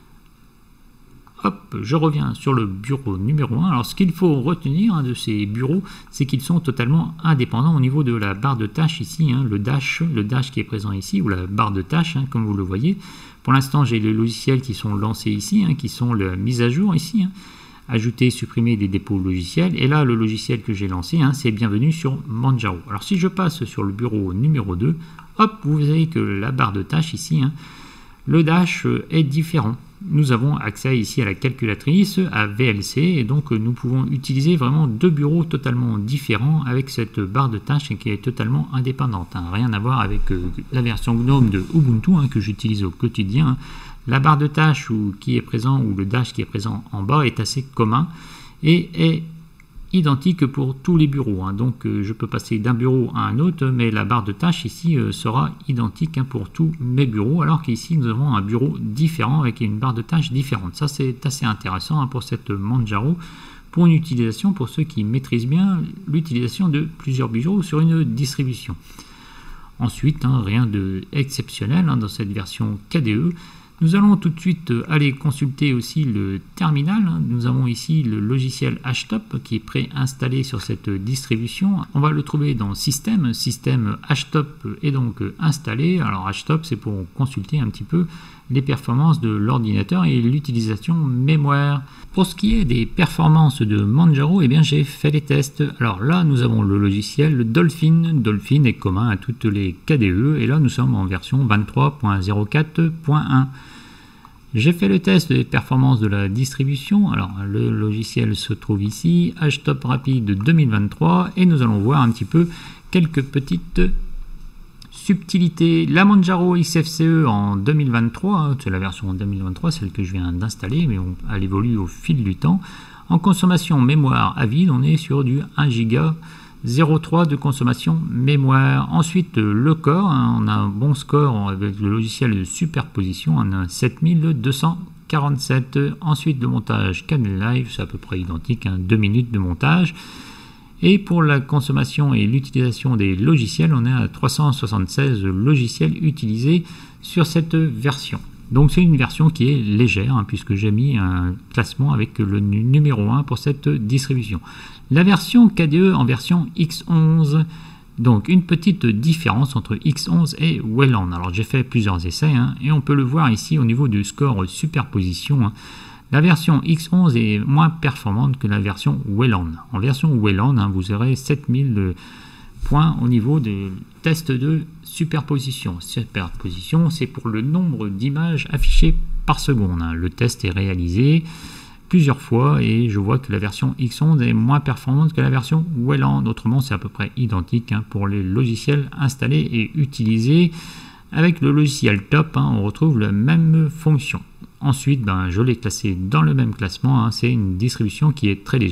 Hop, je reviens sur le bureau numéro un. Alors ce qu'il faut retenir hein, de ces bureaux, c'est qu'ils sont totalement indépendants au niveau de la barre de tâches ici, hein, le dash, le dash qui est présent ici, ou la barre de tâches, hein, comme vous le voyez. Pour l'instant, j'ai les logiciels qui sont lancés ici, hein, qui sont la mise à jour ici, hein, ajouter, supprimer des dépôts logiciels. Et là, le logiciel que j'ai lancé, hein, c'est bienvenue sur Manjaro. Alors si je passe sur le bureau numéro deux, hop, vous verrez que la barre de tâches ici, hein, le dash est différent. Nous avons accès ici à la calculatrice, à V L C, et donc nous pouvons utiliser vraiment deux bureaux totalement différents avec cette barre de tâches qui est totalement indépendante. Hein. Rien à voir avec euh, la version GNOME de Ubuntu hein, que j'utilise au quotidien. Hein. La barre de tâches ou, qui est présent, ou le dash qui est présent en bas est assez commun et est identique pour tous les bureaux. Hein. Donc euh, je peux passer d'un bureau à un autre, mais la barre de tâches ici euh, sera identique hein, pour tous mes bureaux, alors qu'ici nous avons un bureau différent avec une barre de tâches différente. Ça c'est assez intéressant hein, pour cette Manjaro, pour une utilisation, pour ceux qui maîtrisent bien l'utilisation de plusieurs bureaux sur une distribution. Ensuite, hein, rien d'exceptionnel hein, dans cette version K D E. Nous allons tout de suite aller consulter aussi le terminal. Nous avons ici le logiciel Htop qui est préinstallé sur cette distribution. On va le trouver dans Système. Système Htop est donc installé. Alors Htop, c'est pour consulter un petit peu les performances de l'ordinateur et l'utilisation mémoire. Pour ce qui est des performances de Manjaro, eh bien j'ai fait les tests. Alors là, nous avons le logiciel Dolphin. Dolphin est commun à toutes les K D E et là nous sommes en version vingt-trois point zéro quatre point un. J'ai fait le test des performances de la distribution. Alors le logiciel se trouve ici, Htop Rapide deux mille vingt-trois, et nous allons voir un petit peu quelques petites subtilités. La Manjaro X F C E en deux mille vingt-trois, c'est la version deux mille vingt-trois, celle que je viens d'installer, mais on, elle évolue au fil du temps. En consommation mémoire à vide, on est sur du un giga zéro virgule trois de consommation mémoire. Ensuite le corps, hein, on a un bon score avec le logiciel de superposition, on a sept mille deux cent quarante-sept. Ensuite le montage Kdenlive, c'est à peu près identique, hein, deux minutes de montage. Et pour la consommation et l'utilisation des logiciels, on est à trois cent soixante-seize logiciels utilisés sur cette version. Donc c'est une version qui est légère, hein, puisque j'ai mis un classement avec le numéro un pour cette distribution. La version K D E en version X onze, donc une petite différence entre X onze et Wayland. Alors j'ai fait plusieurs essais, hein, et on peut le voir ici au niveau du score superposition. Hein. La version X onze est moins performante que la version Wayland. En version Wayland, hein, vous aurez sept mille points au niveau des tests de superposition. Superposition, c'est pour le nombre d'images affichées par seconde. Hein. Le test est réalisé plusieurs fois et je vois que la version X onze est moins performante que la version Wayland. Autrement, c'est à peu près identique hein, pour les logiciels installés et utilisés. Avec le logiciel Top, hein, on retrouve la même fonction. Ensuite, ben, je l'ai classé dans le même classement. Hein, c'est une distribution qui est très légère.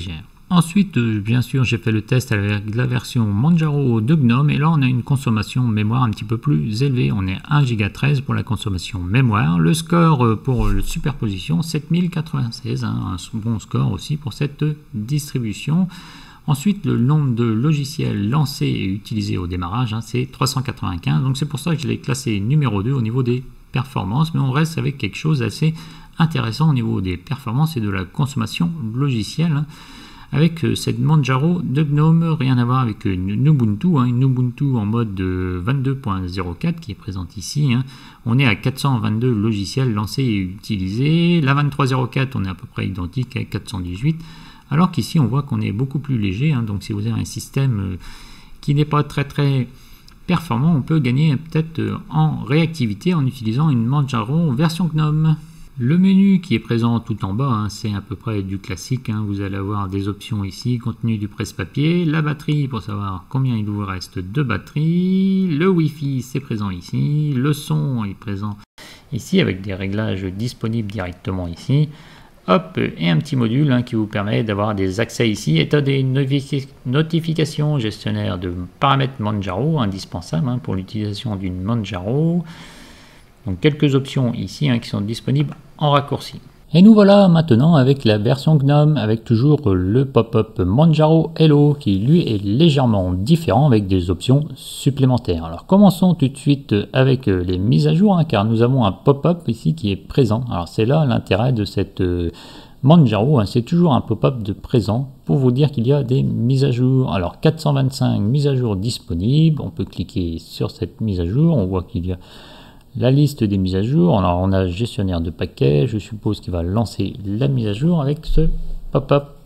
Ensuite, euh, bien sûr, j'ai fait le test avec la version Manjaro de Gnome et là on a une consommation mémoire un petit peu plus élevée. On est un giga treize pour la consommation mémoire. Le score euh, pour le superposition, sept mille quatre-vingt-seize, hein, un bon score aussi pour cette distribution. Ensuite, le nombre de logiciels lancés et utilisés au démarrage, hein, c'est trois cent quatre-vingt-quinze. Donc c'est pour ça que je l'ai classé numéro deux au niveau des performances, mais on reste avec quelque chose d'assez intéressant au niveau des performances et de la consommation logicielle. Hein. Avec cette Manjaro de Gnome, rien à voir avec une Ubuntu, hein, une Ubuntu en mode vingt-deux point zéro quatre qui est présente ici. Hein. On est à quatre cent vingt-deux logiciels lancés et utilisés. La vingt-trois point zéro quatre, on est à peu près identique à quatre cent dix-huit, alors qu'ici on voit qu'on est beaucoup plus léger. Hein. Donc si vous avez un système qui n'est pas très très performant, on peut gagner peut-être en réactivité en utilisant une Manjaro version Gnome. Le menu qui est présent tout en bas, hein, c'est à peu près du classique. Hein. Vous allez avoir des options ici, contenu du presse-papier, la batterie pour savoir combien il vous reste de batterie, le Wi-Fi c'est présent ici, le son est présent ici avec des réglages disponibles directement ici. Hop, et un petit module hein, qui vous permet d'avoir des accès ici, état des notifications, gestionnaire de paramètres Manjaro, indispensable hein, pour l'utilisation d'une Manjaro. Donc quelques options ici hein, qui sont disponibles en raccourci. Et nous voilà maintenant avec la version Gnome, avec toujours le pop-up Manjaro Hello qui lui est légèrement différent avec des options supplémentaires. Alors commençons tout de suite avec les mises à jour, hein, car nous avons un pop-up ici qui est présent. Alors c'est là l'intérêt de cette euh, Manjaro, hein, c'est toujours un pop-up de présent pour vous dire qu'il y a des mises à jour. Alors quatre cent vingt-cinq mises à jour disponibles, on peut cliquer sur cette mise à jour, on voit qu'il y a la liste des mises à jour. Alors on a gestionnaire de paquets, je suppose qu'il va lancer la mise à jour avec ce pop-up.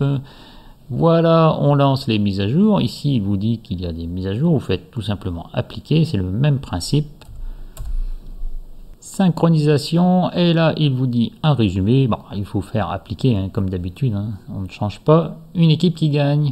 Voilà, on lance les mises à jour. Ici il vous dit qu'il y a des mises à jour, vous faites tout simplement appliquer, c'est le même principe. Synchronisation, et là il vous dit un résumé. Bon, il faut faire appliquer hein, comme d'habitude, hein. On ne change pas, une équipe qui gagne.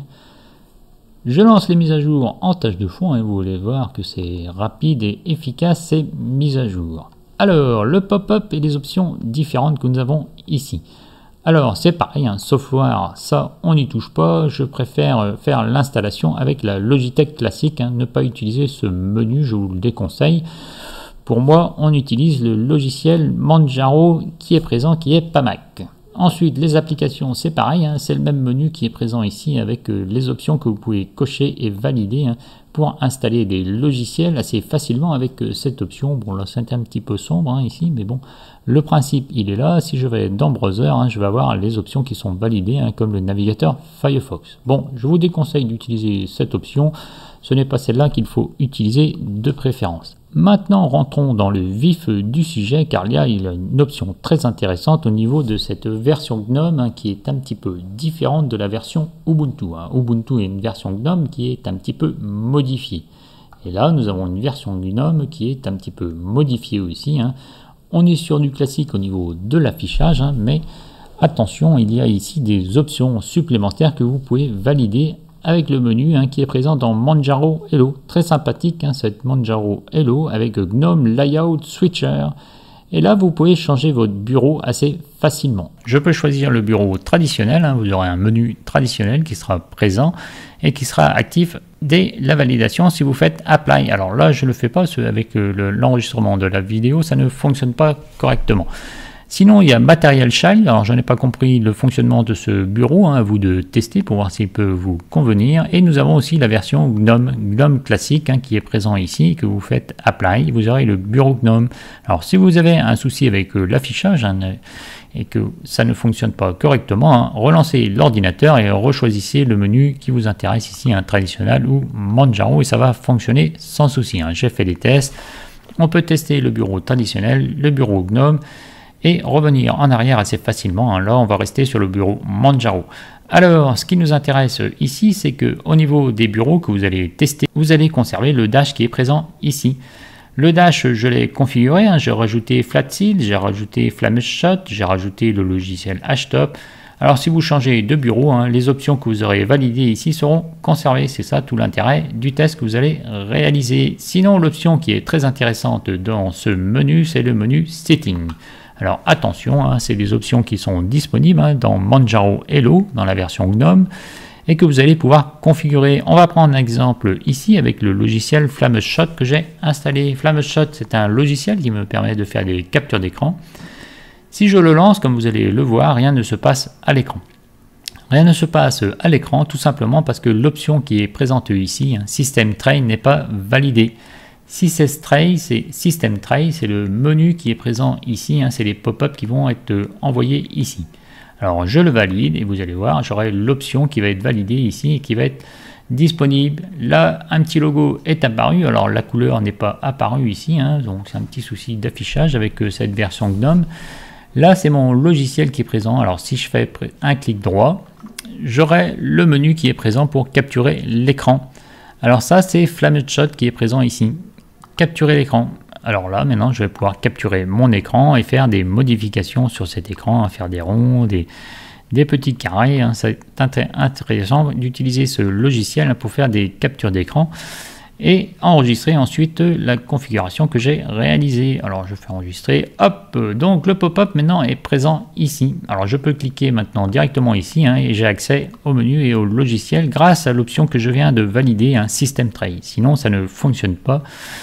Je lance les mises à jour en tâche de fond et vous allez voir que c'est rapide et efficace ces mises à jour. Alors, le pop-up et les options différentes que nous avons ici. Alors, c'est pareil, un software, ça, on n'y touche pas. Je préfère faire l'installation avec la Logitech classique, hein, ne pas utiliser ce menu, je vous le déconseille. Pour moi, on utilise le logiciel Manjaro qui est présent, qui est P A Mac. Ensuite, les applications, c'est pareil, hein, c'est le même menu qui est présent ici avec euh, les options que vous pouvez cocher et valider hein, pour installer des logiciels assez facilement avec euh, cette option. Bon, là, c'est un petit peu sombre hein, ici, mais bon, le principe, il est là. Si je vais dans Browser, hein, je vais avoir les options qui sont validées, hein, comme le navigateur Firefox. Bon, je vous déconseille d'utiliser cette option. Ce n'est pas celle-là qu'il faut utiliser de préférence. Maintenant, rentrons dans le vif du sujet, car il y a une option très intéressante au niveau de cette version Gnome hein, qui est un petit peu différente de la version Ubuntu. Hein. Ubuntu est une version Gnome qui est un petit peu modifiée. Et là, nous avons une version Gnome qui est un petit peu modifiée aussi. Hein. On est sur du classique au niveau de l'affichage, hein, mais attention, il y a ici des options supplémentaires que vous pouvez valider avec le menu hein, qui est présent dans Manjaro Hello. Très sympathique hein, cette Manjaro Hello avec Gnome Layout Switcher. Et là, vous pouvez changer votre bureau assez facilement. Je peux choisir le bureau traditionnel. Hein, vous aurez un menu traditionnel qui sera présent et qui sera actif dès la validation si vous faites Apply. Alors là, je ne le fais pas avec l'enregistrement de la vidéo, ça ne fonctionne pas correctement. Sinon, il y a Material Child. Alors, je n'ai pas compris le fonctionnement de ce bureau. Hein, à vous de tester pour voir s'il peut vous convenir. Et nous avons aussi la version Gnome, Gnome classique hein, qui est présent ici, que vous faites Apply. Vous aurez le bureau Gnome. Alors, si vous avez un souci avec euh, l'affichage hein, et que ça ne fonctionne pas correctement, hein, relancez l'ordinateur et rechoisissez le menu qui vous intéresse ici, un hein, traditionnel ou Manjaro, et ça va fonctionner sans souci. Hein. J'ai fait des tests. On peut tester le bureau traditionnel, le bureau Gnome, et revenir en arrière assez facilement. Là, on va rester sur le bureau Manjaro. Alors, ce qui nous intéresse ici, c'est que au niveau des bureaux que vous allez tester, vous allez conserver le dash qui est présent ici. Le dash, je l'ai configuré. Hein, j'ai rajouté Flatseed, j'ai rajouté Flameshot, j'ai rajouté le logiciel Htop. Alors, si vous changez de bureau, hein, les options que vous aurez validées ici seront conservées. C'est ça tout l'intérêt du test que vous allez réaliser. Sinon, l'option qui est très intéressante dans ce menu, c'est le menu Setting. Alors attention, hein, c'est des options qui sont disponibles hein, dans Manjaro Hello, dans la version Gnome. et que vous allez pouvoir configurer. On va prendre un exemple ici avec le logiciel Flameshot que j'ai installé. Flameshot, c'est un logiciel qui me permet de faire des captures d'écran. Si je le lance, comme vous allez le voir, rien ne se passe à l'écran. Rien ne se passe à l'écran tout simplement parce que l'option qui est présente ici, hein, System Tray, n'est pas validée. System Tray, c'est System Tray, c'est le menu qui est présent ici, hein, c'est les pop-up qui vont être envoyés ici. Alors je le valide et vous allez voir, j'aurai l'option qui va être validée ici et qui va être disponible. Là, un petit logo est apparu, alors la couleur n'est pas apparue ici, hein, donc c'est un petit souci d'affichage avec euh, cette version GNOME. Là, c'est mon logiciel qui est présent. Alors si je fais un clic droit, j'aurai le menu qui est présent pour capturer l'écran. Alors ça, c'est Flameshot qui est présent ici. Capturer l'écran. Alors là, maintenant, je vais pouvoir capturer mon écran et faire des modifications sur cet écran, faire des ronds, des, des petits carrés. Hein. C'est intéressant d'utiliser ce logiciel pour faire des captures d'écran et enregistrer ensuite la configuration que j'ai réalisée. Alors je fais enregistrer, hop, donc le pop-up maintenant est présent ici. Alors je peux cliquer maintenant directement ici hein, et j'ai accès au menu et au logiciel grâce à l'option que je viens de valider, un System Tray. Sinon ça ne fonctionne pas.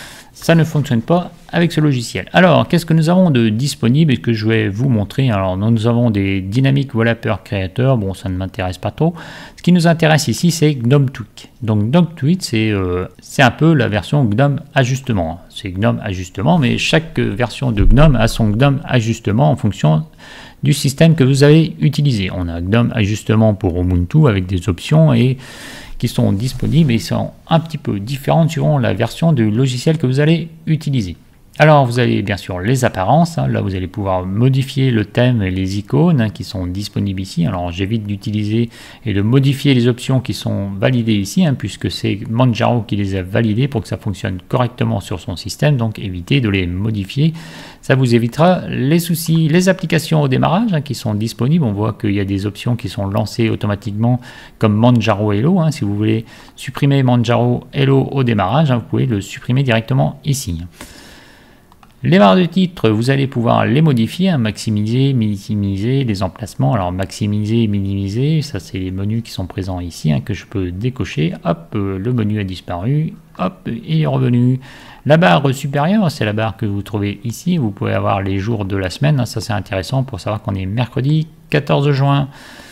Ça ne fonctionne pas avec ce logiciel. Alors, qu'est-ce que nous avons de disponible et que je vais vous montrer? Alors, nous avons des Dynamic Wallpaper Creator. Bon, ça ne m'intéresse pas trop. Ce qui nous intéresse ici, c'est GNOME Tweak. Donc, GNOME Tweak, c'est euh, un peu la version GNOME Ajustement. C'est GNOME Ajustement, mais chaque version de GNOME a son GNOME Ajustement en fonction du système que vous avez utilisé. On a GNOME Ajustement pour Ubuntu avec des options et qui sont disponibles et sont un petit peu différentes suivant la version du logiciel que vous allez utiliser. Alors vous avez bien sûr les apparences, hein, là vous allez pouvoir modifier le thème et les icônes hein, qui sont disponibles ici. Alors j'évite d'utiliser et de modifier les options qui sont validées ici, hein, puisque c'est Manjaro qui les a validées pour que ça fonctionne correctement sur son système, donc évitez de les modifier, ça vous évitera les soucis. Les applications au démarrage hein, qui sont disponibles, on voit qu'il y a des options qui sont lancées automatiquement comme Manjaro Hello, hein, si vous voulez supprimer Manjaro Hello au démarrage, hein, vous pouvez le supprimer directement ici. Les barres de titre, vous allez pouvoir les modifier, hein, maximiser, minimiser les emplacements. Alors maximiser, minimiser, ça c'est les menus qui sont présents ici, hein, que je peux décocher. Hop, euh, le menu a disparu, hop, il est revenu. La barre supérieure, c'est la barre que vous trouvez ici. Vous pouvez avoir les jours de la semaine, hein, ça c'est intéressant pour savoir qu'on est mercredi quatorze juin.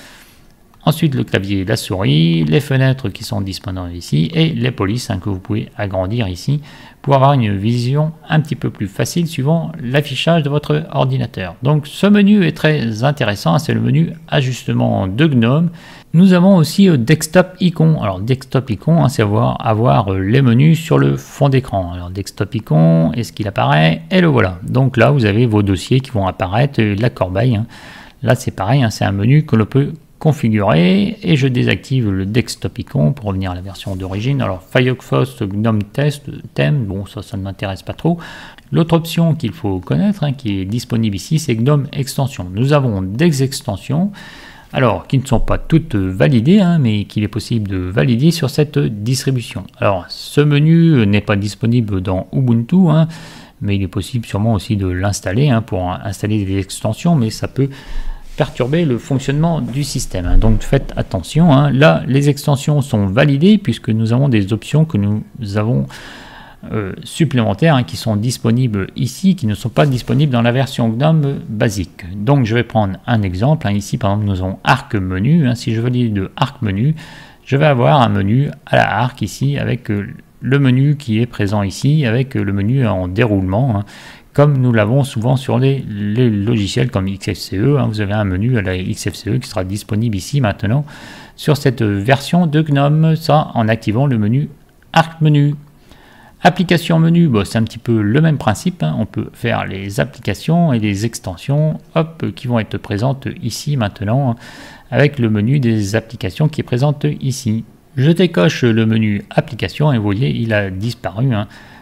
Ensuite, le clavier, la souris, les fenêtres qui sont disponibles ici et les polices hein, que vous pouvez agrandir ici pour avoir une vision un petit peu plus facile suivant l'affichage de votre ordinateur. Donc ce menu est très intéressant, c'est le menu ajustement de GNOME. Nous avons aussi Desktop Icon. Alors Desktop Icon, hein, c'est avoir, avoir les menus sur le fond d'écran. Alors Desktop Icon, est-ce qu'il apparaît? Et le voilà. Donc là, vous avez vos dossiers qui vont apparaître, la corbeille. Hein. Là, c'est pareil, hein, c'est un menu que l'on peut configurer et je désactive le Desktop Icon pour revenir à la version d'origine. Alors Firefox GNOME Test thème, bon ça ça ne m'intéresse pas trop. L'autre option qu'il faut connaître hein, qui est disponible ici, c'est GNOME Extension. Nous avons des extensions alors qui ne sont pas toutes validées hein, mais qu'il est possible de valider sur cette distribution. Alors ce menu n'est pas disponible dans Ubuntu hein, mais il est possible sûrement aussi de l'installer hein, pour installer des extensions, mais ça peut perturber le fonctionnement du système. Donc faites attention, hein. Là les extensions sont validées puisque nous avons des options que nous avons euh, supplémentaires hein, qui sont disponibles ici, qui ne sont pas disponibles dans la version GNOME basique. Donc je vais prendre un exemple, hein. Ici par exemple nous avons Arc Menu, hein. Si je valide de Arc Menu, je vais avoir un menu à la Arc ici avec euh, le menu qui est présent ici, avec euh, le menu en déroulement, hein, comme nous l'avons souvent sur les, les logiciels comme X F C E, hein, vous avez un menu à la X F C E qui sera disponible ici maintenant sur cette version de GNOME, ça en activant le menu Arc Menu. Application menu, bon, c'est un petit peu le même principe, hein, on peut faire les applications et les extensions hop, qui vont être présentes ici maintenant, hein, avec le menu des applications qui est présente ici. Je décoche le menu application et vous voyez il a disparu. Hein.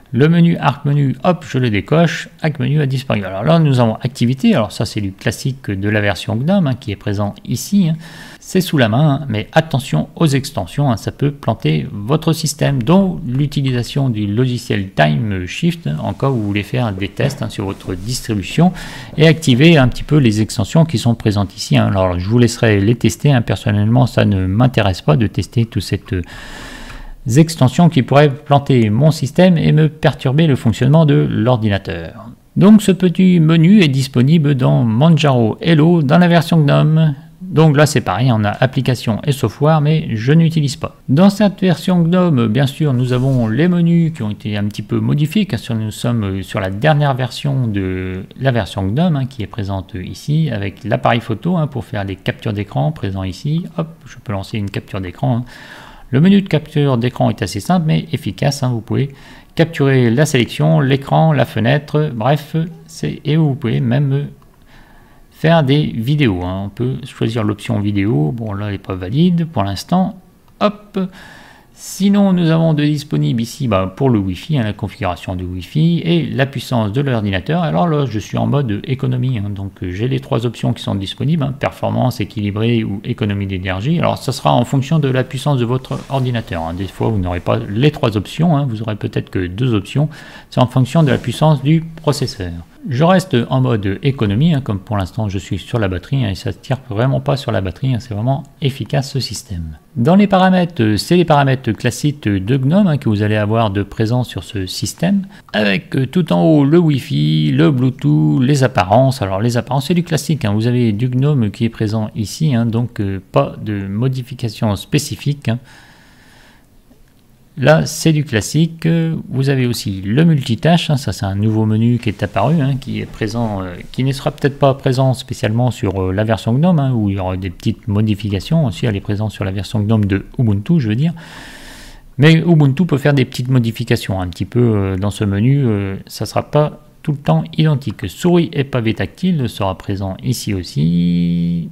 Le menu Arc Menu, hop, je le décoche, Arc Menu a disparu. Alors là, nous avons Activité, alors ça c'est du classique de la version GNOME hein, qui est présent ici. Hein. C'est sous la main, hein, mais attention aux extensions, hein, ça peut planter votre système, dont l'utilisation du logiciel Timeshift, hein, en cas où vous voulez faire des tests hein, sur votre distribution, et activer un petit peu les extensions qui sont présentes ici. Hein. Alors je vous laisserai les tester, hein. Personnellement ça ne m'intéresse pas de tester toute cette... Euh, extensions qui pourraient planter mon système et me perturber le fonctionnement de l'ordinateur. Donc ce petit menu est disponible dans Manjaro Hello dans la version GNOME. Donc là c'est pareil, on a application et software mais je n'utilise pas. Dans cette version GNOME, bien sûr, nous avons les menus qui ont été un petit peu modifiés car nous sommes sur la dernière version de la version GNOME hein, qui est présente ici avec l'appareil photo hein, pour faire des captures d'écran présent ici. Hop, je peux lancer une capture d'écran. Hein. Le menu de capture d'écran est assez simple mais efficace, hein. Vous pouvez capturer la sélection, l'écran, la fenêtre, bref, et vous pouvez même faire des vidéos. Hein. On peut choisir l'option vidéo, bon là elle n'est pas valide pour l'instant, hop. Sinon nous avons de disponible ici bah, pour le Wi-Fi, hein, la configuration du Wi-Fi et la puissance de l'ordinateur. Alors là je suis en mode économie, hein, donc j'ai les trois options qui sont disponibles, hein, performance, équilibré ou économie d'énergie. Alors ça sera en fonction de la puissance de votre ordinateur. Hein. Des fois vous n'aurez pas les trois options, hein, vous aurez peut-être que deux options, c'est en fonction de la puissance du processeur. Je reste en mode économie, hein, comme pour l'instant je suis sur la batterie hein, et ça ne tire vraiment pas sur la batterie, hein, c'est vraiment efficace ce système. Dans les paramètres, c'est les paramètres classiques de GNOME hein, que vous allez avoir de présent sur ce système, avec euh, tout en haut le Wi-Fi, le Bluetooth, les apparences. Alors les apparences c'est du classique, hein, vous avez du GNOME qui est présent ici, hein, donc euh, pas de modification spécifique. Hein. Là, c'est du classique. Vous avez aussi le multitâche. Hein, ça, c'est un nouveau menu qui est apparu, hein, qui est présent, euh, qui ne sera peut-être pas présent spécialement sur euh, la version GNOME, hein, où il y aura des petites modifications. Aussi, elle est présente sur la version GNOME de Ubuntu, je veux dire. Mais Ubuntu peut faire des petites modifications un petit peu euh, dans ce menu. Euh, ça ne sera pas tout le temps identique. Souris et pavé tactile sera présent ici aussi.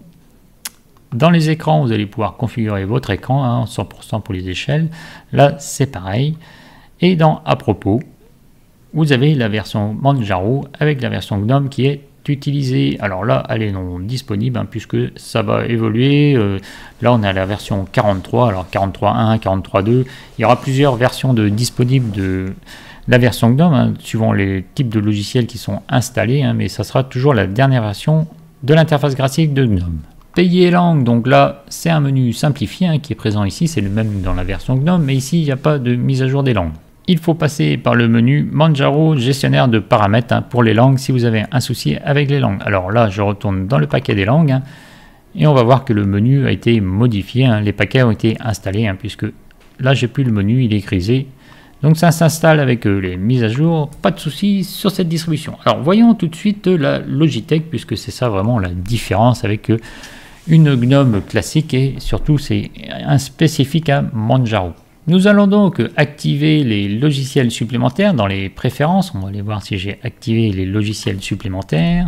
Dans les écrans, vous allez pouvoir configurer votre écran, hein, cent pour cent pour les échelles. Là, c'est pareil. Et dans à propos, vous avez la version Manjaro avec la version GNOME qui est utilisée. Alors là, elle est non disponible hein, puisque ça va évoluer. Euh, là, on a la version quarante-trois. Alors quarante-trois point un, quarante-trois point deux. Il y aura plusieurs versions de disponibles de la version GNOME, hein, suivant les types de logiciels qui sont installés. Hein, mais ça sera toujours la dernière version de l'interface graphique de GNOME. Pays et langue, donc là c'est un menu simplifié hein, qui est présent ici, c'est le même dans la version GNOME, mais ici il n'y a pas de mise à jour des langues. Il faut passer par le menu Manjaro gestionnaire de paramètres hein, pour les langues si vous avez un souci avec les langues. Alors là je retourne dans le paquet des langues hein, et on va voir que le menu a été modifié, hein, les paquets ont été installés hein, puisque là j'ai plus le menu, il est grisé. Donc ça s'installe avec euh, les mises à jour, pas de souci sur cette distribution. Alors voyons tout de suite la Logitech puisque c'est ça vraiment la différence avec euh, une GNOME classique et surtout c'est un spécifique à Manjaro. Nous allons donc activer les logiciels supplémentaires dans les préférences. On va aller voir si j'ai activé les logiciels supplémentaires.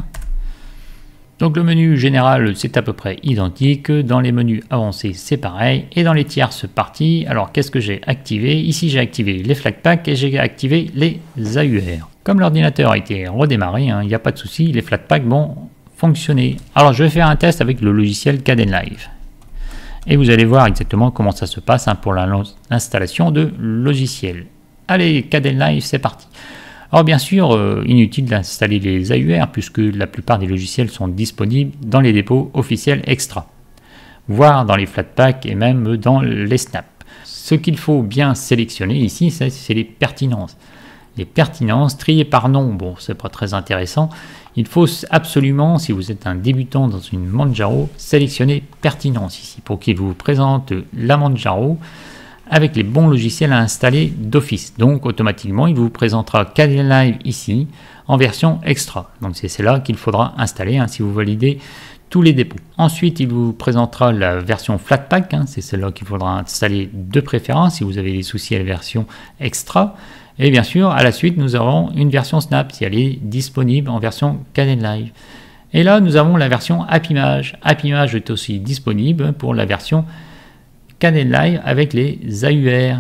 Donc le menu général c'est à peu près identique, dans les menus avancés c'est pareil et dans les tierces parties, alors qu'est-ce que j'ai activé? Ici j'ai activé les Flatpak et j'ai activé les A U R. Comme l'ordinateur a été redémarré, il hein, n'y a pas de souci, les Flatpak vont fonctionner. Alors je vais faire un test avec le logiciel Kdenlive et vous allez voir exactement comment ça se passe hein, pour l'installation de logiciels. Allez, Kdenlive, c'est parti. Alors bien sûr, euh, inutile d'installer les A U R puisque la plupart des logiciels sont disponibles dans les dépôts officiels extra, voire dans les Flatpak et même dans les Snap. Ce qu'il faut bien sélectionner ici, c'est les pertinences. Les pertinences triées par nom, bon, c'est pas très intéressant. Il faut absolument, si vous êtes un débutant dans une Manjaro, sélectionner pertinence ici pour qu'il vous présente la Manjaro avec les bons logiciels à installer d'office. Donc automatiquement, il vous présentera Kdenlive ici en version extra. Donc c'est là qu'il faudra installer hein, si vous validez tous les dépôts. Ensuite, il vous présentera la version Flatpak, hein, c'est celle-là qu'il faudra installer de préférence si vous avez des soucis à la version extra. Et bien sûr, à la suite, nous aurons une version Snap si elle est disponible en version Kdenlive. Et là, nous avons la version AppImage. AppImage est aussi disponible pour la version Kdenlive avec les A U R.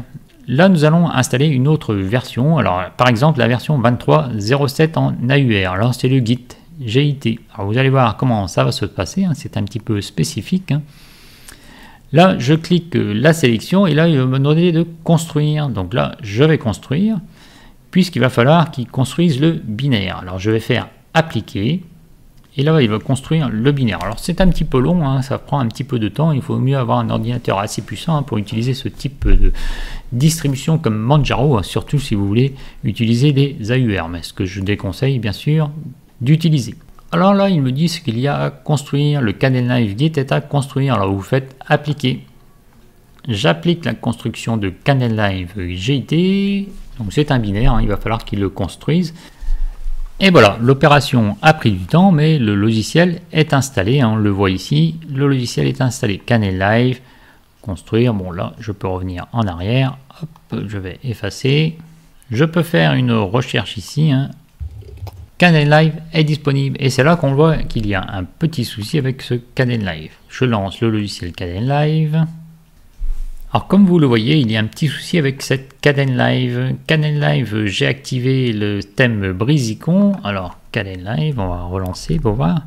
Là, nous allons installer une autre version. Alors, par exemple, la version vingt-trois zéro sept en A U R. Alors, c'est le Git G I T. Alors, vous allez voir comment ça va se passer. Hein. C'est un petit peu spécifique. Hein. Là, je clique la sélection et là, il va me demander de construire. Donc là, je vais construire, puisqu'il va falloir qu'il construise le binaire. Alors, je vais faire appliquer. Et là, il va construire le binaire. Alors, c'est un petit peu long, hein, ça prend un petit peu de temps. Il faut mieux avoir un ordinateur assez puissant hein, pour utiliser ce type de distribution comme Manjaro, hein, surtout si vous voulez utiliser des A U R. Mais ce que je déconseille, bien sûr, d'utiliser. Alors là, il me dit ce qu'il y a à construire. Le Kdenlive Git est à construire. Alors, vous faites appliquer. J'applique la construction de Kdenlive G I T. Donc, c'est un binaire, hein, il va falloir qu'il le construise. Et voilà, l'opération a pris du temps, mais le logiciel est installé. Hein, on le voit ici, le logiciel est installé. Kdenlive, construire. Bon, là, je peux revenir en arrière. Hop, je vais effacer. Je peux faire une recherche ici. Hein. Kdenlive est disponible. Et c'est là qu'on voit qu'il y a un petit souci avec ce Kdenlive. Je lance le logiciel Kdenlive. Alors comme vous le voyez, il y a un petit souci avec cette Kdenlive. Kdenlive, j'ai activé le thème Brisicon. Alors Kdenlive, on va relancer pour voir.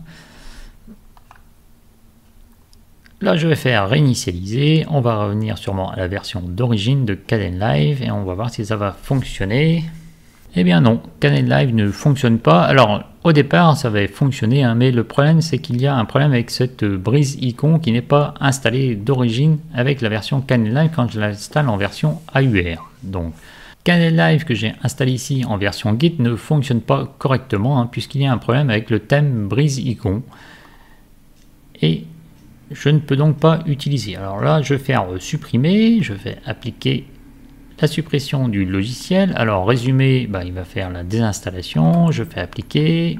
Là, je vais faire réinitialiser. On va revenir sûrement à la version d'origine de Kdenlive et on va voir si ça va fonctionner. Eh bien non, Kdenlive ne fonctionne pas. Alors au départ ça avait fonctionné, hein, mais le problème c'est qu'il y a un problème avec cette brise icon qui n'est pas installée d'origine avec la version Kdenlive quand je l'installe en version A U R. Donc Kdenlive que j'ai installé ici en version Git ne fonctionne pas correctement hein, puisqu'il y a un problème avec le thème brise icon. Et je ne peux donc pas utiliser. Alors là je vais faire supprimer, je vais appliquer la suppression du logiciel. Alors résumé, bah, il va faire la désinstallation, je fais appliquer.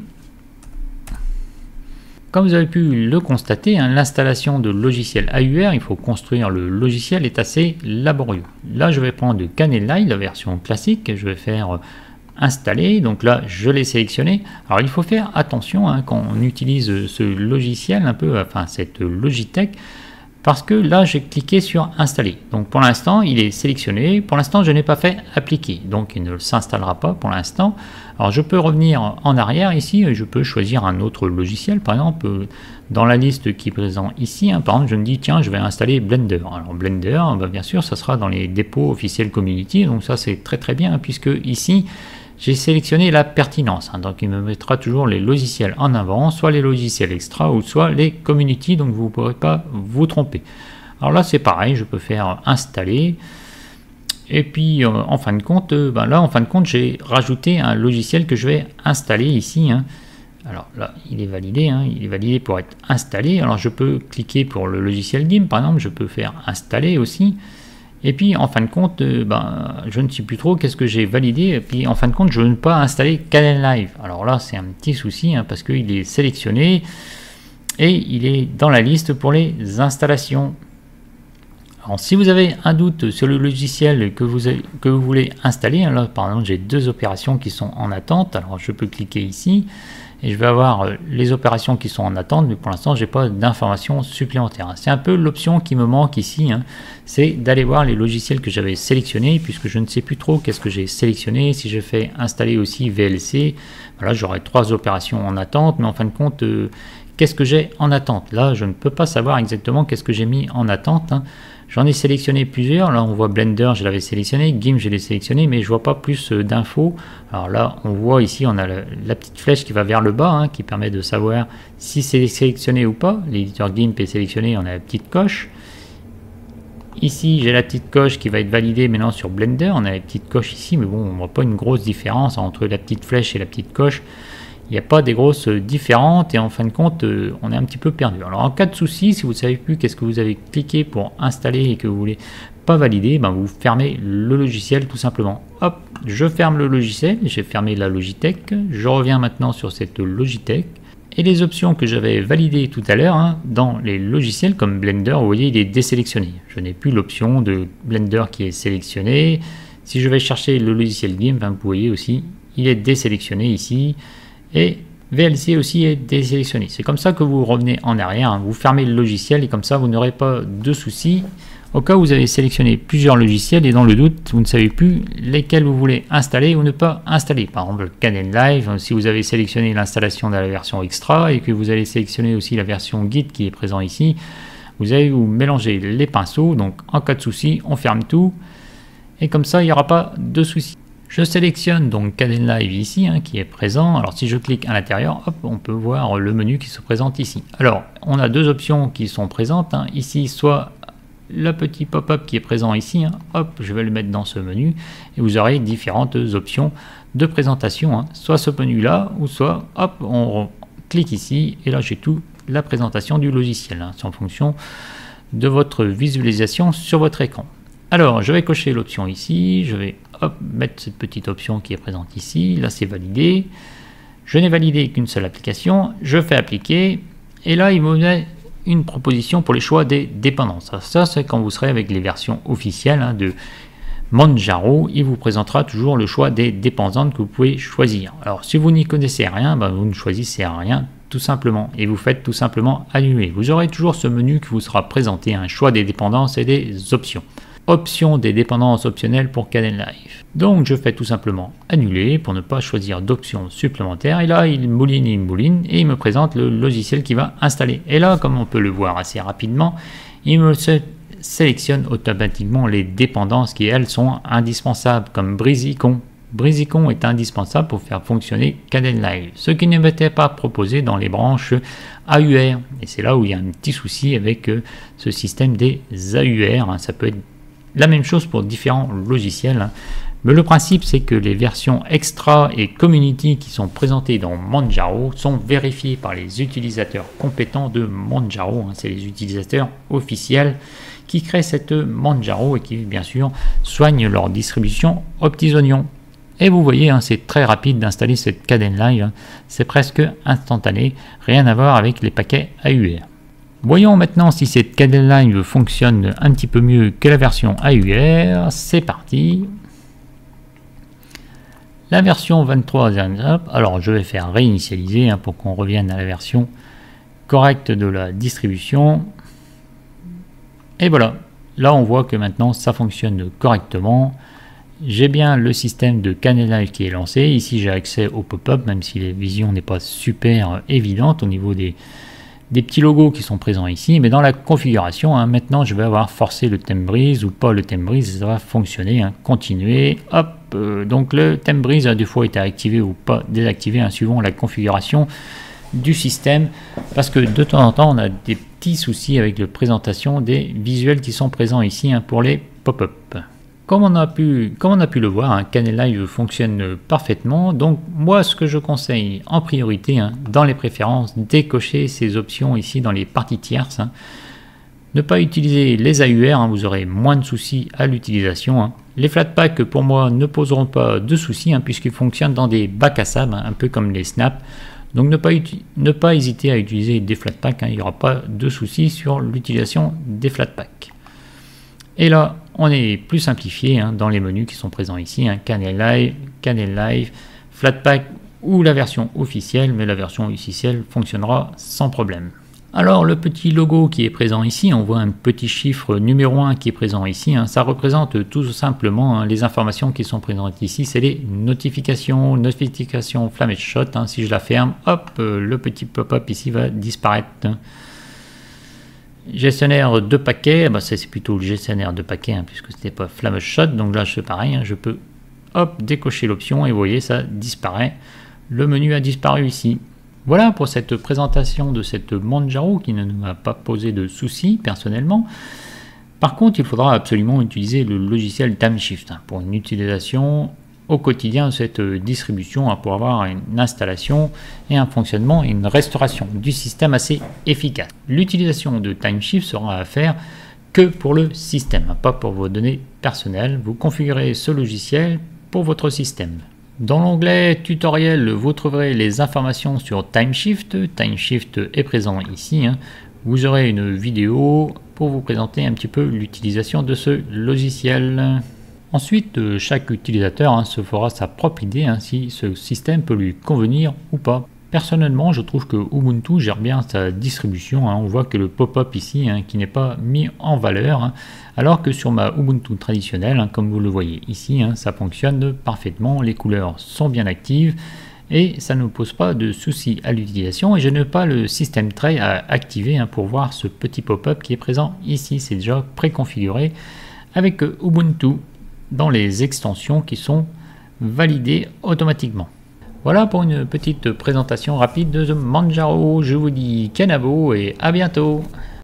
Comme vous avez pu le constater, hein, l'installation de logiciel A U R, il faut construire le logiciel, est assez laborieux. Là je vais prendre Kdenlive, la version classique, je vais faire euh, installer, donc là je l'ai sélectionné. Alors il faut faire attention hein, quand on utilise ce logiciel, un peu, enfin cette Logitech, parce que là j'ai cliqué sur installer. Donc pour l'instant il est sélectionné, pour l'instant je n'ai pas fait appliquer, donc il ne s'installera pas pour l'instant. Alors je peux revenir en arrière ici, je peux choisir un autre logiciel, par exemple dans la liste qui est présente ici, hein, par exemple je me dis tiens je vais installer Blender. Alors Blender, bah, bien sûr ça sera dans les dépôts officiels community, donc ça c'est très très bien hein, puisque ici j'ai sélectionné la pertinence, hein, donc il me mettra toujours les logiciels en avant, soit les logiciels extra ou soit les community, donc vous ne pourrez pas vous tromper. Alors là c'est pareil, je peux faire installer, et puis euh, en fin de compte, euh, ben là en fin de compte j'ai rajouté un logiciel que je vais installer ici. Hein. Alors là il est validé, hein, il est validé pour être installé. Alors je peux cliquer pour le logiciel D I M par exemple, je peux faire installer aussi. Et puis en fin de compte, euh, ben, je ne sais plus trop qu'est-ce que j'ai validé. Et puis en fin de compte, je ne peux pas installer Kdenlive. Alors là, c'est un petit souci hein, parce qu'il est sélectionné et il est dans la liste pour les installations. Alors si vous avez un doute sur le logiciel que vous, avez, que vous voulez installer, hein, là par exemple, j'ai deux opérations qui sont en attente. Alors je peux cliquer ici et je vais avoir les opérations qui sont en attente, mais pour l'instant, je n'ai pas d'informations supplémentaires. C'est un peu l'option qui me manque ici, hein, c'est d'aller voir les logiciels que j'avais sélectionnés, puisque je ne sais plus trop qu'est-ce que j'ai sélectionné. Si je fais installer aussi V L C, voilà, j'aurai trois opérations en attente, mais en fin de compte, euh, qu'est-ce que j'ai en attente? Là, je ne peux pas savoir exactement qu'est-ce que j'ai mis en attente. Hein. J'en ai sélectionné plusieurs. Là, on voit Blender, je l'avais sélectionné. G I M, je l'ai sélectionné, mais je vois pas plus d'infos. Alors là, on voit ici, on a la, la petite flèche qui va vers le bas, hein, qui permet de savoir si c'est sélectionné ou pas. L'éditeur G I M P est sélectionné, on a la petite coche. Ici, j'ai la petite coche qui va être validée maintenant sur Blender. On a la petite coche ici, mais bon, on voit pas une grosse différence entre la petite flèche et la petite coche. Il n'y a pas des grosses différentes et en fin de compte, euh, on est un petit peu perdu. Alors en cas de souci, si vous ne savez plus qu'est-ce que vous avez cliqué pour installer et que vous voulez pas valider, ben vous fermez le logiciel tout simplement. Hop, je ferme le logiciel, j'ai fermé la Logitech. Je reviens maintenant sur cette Logitech. Et les options que j'avais validées tout à l'heure, hein, dans les logiciels comme Blender, vous voyez, il est désélectionné. Je n'ai plus l'option de Blender qui est sélectionnée. Si je vais chercher le logiciel G I M, ben, vous voyez aussi, il est désélectionné ici. Et V L C aussi est désélectionné. C'est comme ça que vous revenez en arrière, hein. Vous fermez le logiciel et comme ça vous n'aurez pas de soucis Au cas où vous avez sélectionné plusieurs logiciels et dans le doute, vous ne savez plus lesquels vous voulez installer ou ne pas installer. Par exemple, Kdenlive, si vous avez sélectionné l'installation de la version extra et que vous allez sélectionner aussi la version guide qui est présente ici, vous allez vous mélanger les pinceaux. Donc en cas de souci, on ferme tout et comme ça, il n'y aura pas de souci. Je sélectionne donc Kdenlive ici, hein, qui est présent. Alors si je clique à l'intérieur, hop, on peut voir le menu qui se présente ici. Alors, on a deux options qui sont présentes. Hein. Ici, soit le petit pop-up qui est présent ici, hein, hop, je vais le mettre dans ce menu et vous aurez différentes options de présentation, hein, soit ce menu là ou soit hop, on clique ici et là j'ai tout la présentation du logiciel, hein, c'est en fonction de votre visualisation sur votre écran. Alors je vais cocher l'option ici, je vais hop, mettre cette petite option qui est présente ici, là c'est validé, je n'ai validé qu'une seule application, je fais appliquer et là il me met une proposition pour les choix des dépendances. Ça, c'est quand vous serez avec les versions officielles, hein, de Manjaro. Il vous présentera toujours le choix des dépendances que vous pouvez choisir. Alors, si vous n'y connaissez rien, ben, vous ne choisissez rien, tout simplement. Et vous faites tout simplement annuler. Vous aurez toujours ce menu qui vous sera présenté, un choix des dépendances et des options. Option des dépendances optionnelles pour Kdenlive. Donc je fais tout simplement annuler pour ne pas choisir d'options supplémentaires et là il mouline, il mouline et il me présente le logiciel qui va installer. Et là, comme on peut le voir assez rapidement, il me sélectionne automatiquement les dépendances qui elles sont indispensables comme Breezycon. Breezycon est indispensable pour faire fonctionner Kdenlive, ce qui ne m'était pas proposé dans les branches A U R. Et c'est là où il y a un petit souci avec euh, ce système des A U R. Hein. Ça peut être la même chose pour différents logiciels, hein. Mais le principe c'est que les versions extra et community qui sont présentées dans Manjaro sont vérifiées par les utilisateurs compétents de Manjaro, hein. C'est les utilisateurs officiels qui créent cette Manjaro et qui bien sûr soignent leur distribution aux petits oignons. Et vous voyez, hein, c'est très rapide d'installer cette Kdenlive, hein. C'est presque instantané, rien à voir avec les paquets A U R. Voyons maintenant si cette Kdenlive fonctionne un petit peu mieux que la version A U R. C'est parti. La version vingt-trois, alors je vais faire réinitialiser, hein, pour qu'on revienne à la version correcte de la distribution. Et voilà, là on voit que maintenant ça fonctionne correctement. J'ai bien le système de Kdenlive qui est lancé. Ici j'ai accès au pop-up, même si la vision n'est pas super évidente au niveau des des petits logos qui sont présents ici, mais dans la configuration, hein, maintenant je vais avoir forcé le thème brise ou pas le thème brise, ça va fonctionner, hein, continuer, hop, euh, donc le thème brise a des fois été activé ou pas désactivé, hein, suivant la configuration du système, parce que de temps en temps on a des petits soucis avec la présentation des visuels qui sont présents ici, hein, pour les pop-up. Comme on a pu, comme on a pu le voir, hein, Kdenlive fonctionne parfaitement. Donc moi, ce que je conseille en priorité, hein, dans les préférences, décocher ces options ici dans les parties tierces. Hein. Ne pas utiliser les A U R, hein, vous aurez moins de soucis à l'utilisation. Hein. Les Flatpak, pour moi, ne poseront pas de soucis, hein, puisqu'ils fonctionnent dans des bacs à sable, hein, un peu comme les snaps. Donc ne pas, ne pas hésiter à utiliser des Flatpak, hein, il n'y aura pas de soucis sur l'utilisation des Flatpak. Et là, on est plus simplifié, hein, dans les menus qui sont présents ici, hein, Kdenlive, Kdenlive, Flatpak ou la version officielle, mais la version officielle fonctionnera sans problème. Alors le petit logo qui est présent ici, on voit un petit chiffre numéro un qui est présent ici, hein, ça représente tout simplement, hein, les informations qui sont présentes ici, c'est les notifications, notifications Flameshot, hein, si je la ferme, hop, euh, le petit pop-up ici va disparaître. Hein. Gestionnaire de paquets, bah c'est plutôt le gestionnaire de paquets, hein, puisque c'était pas Flameshot, donc là je fais pareil, hein, je peux hop décocher l'option et vous voyez ça disparaît, le menu a disparu ici. Voilà pour cette présentation de cette Manjaro qui ne m'a pas posé de soucis personnellement. Par contre il faudra absolument utiliser le logiciel Timeshift, hein, pour une utilisation au quotidien de cette distribution, hein, pour avoir une installation et un fonctionnement et une restauration du système assez efficace. L'utilisation de Timeshift sera à faire que pour le système, hein, pas pour vos données personnelles. Vous configurez ce logiciel pour votre système. Dans l'onglet tutoriel, vous trouverez les informations sur Timeshift. Timeshift est présent ici, hein. Vous aurez une vidéo pour vous présenter un petit peu l'utilisation de ce logiciel. Ensuite, chaque utilisateur, hein, se fera sa propre idée, hein, si ce système peut lui convenir ou pas. Personnellement, je trouve que Ubuntu gère bien sa distribution, hein. On voit que le pop-up ici, hein, qui n'est pas mis en valeur, hein, alors que sur ma Ubuntu traditionnelle, hein, comme vous le voyez ici, hein, ça fonctionne parfaitement, les couleurs sont bien actives et ça ne pose pas de soucis à l'utilisation. Et je n'ai pas le système tray à activer, hein, pour voir ce petit pop-up qui est présent ici. C'est déjà préconfiguré avec Ubuntu dans les extensions qui sont validées automatiquement. Voilà pour une petite présentation rapide de Manjaro. Je vous dis Kanabo et à bientôt.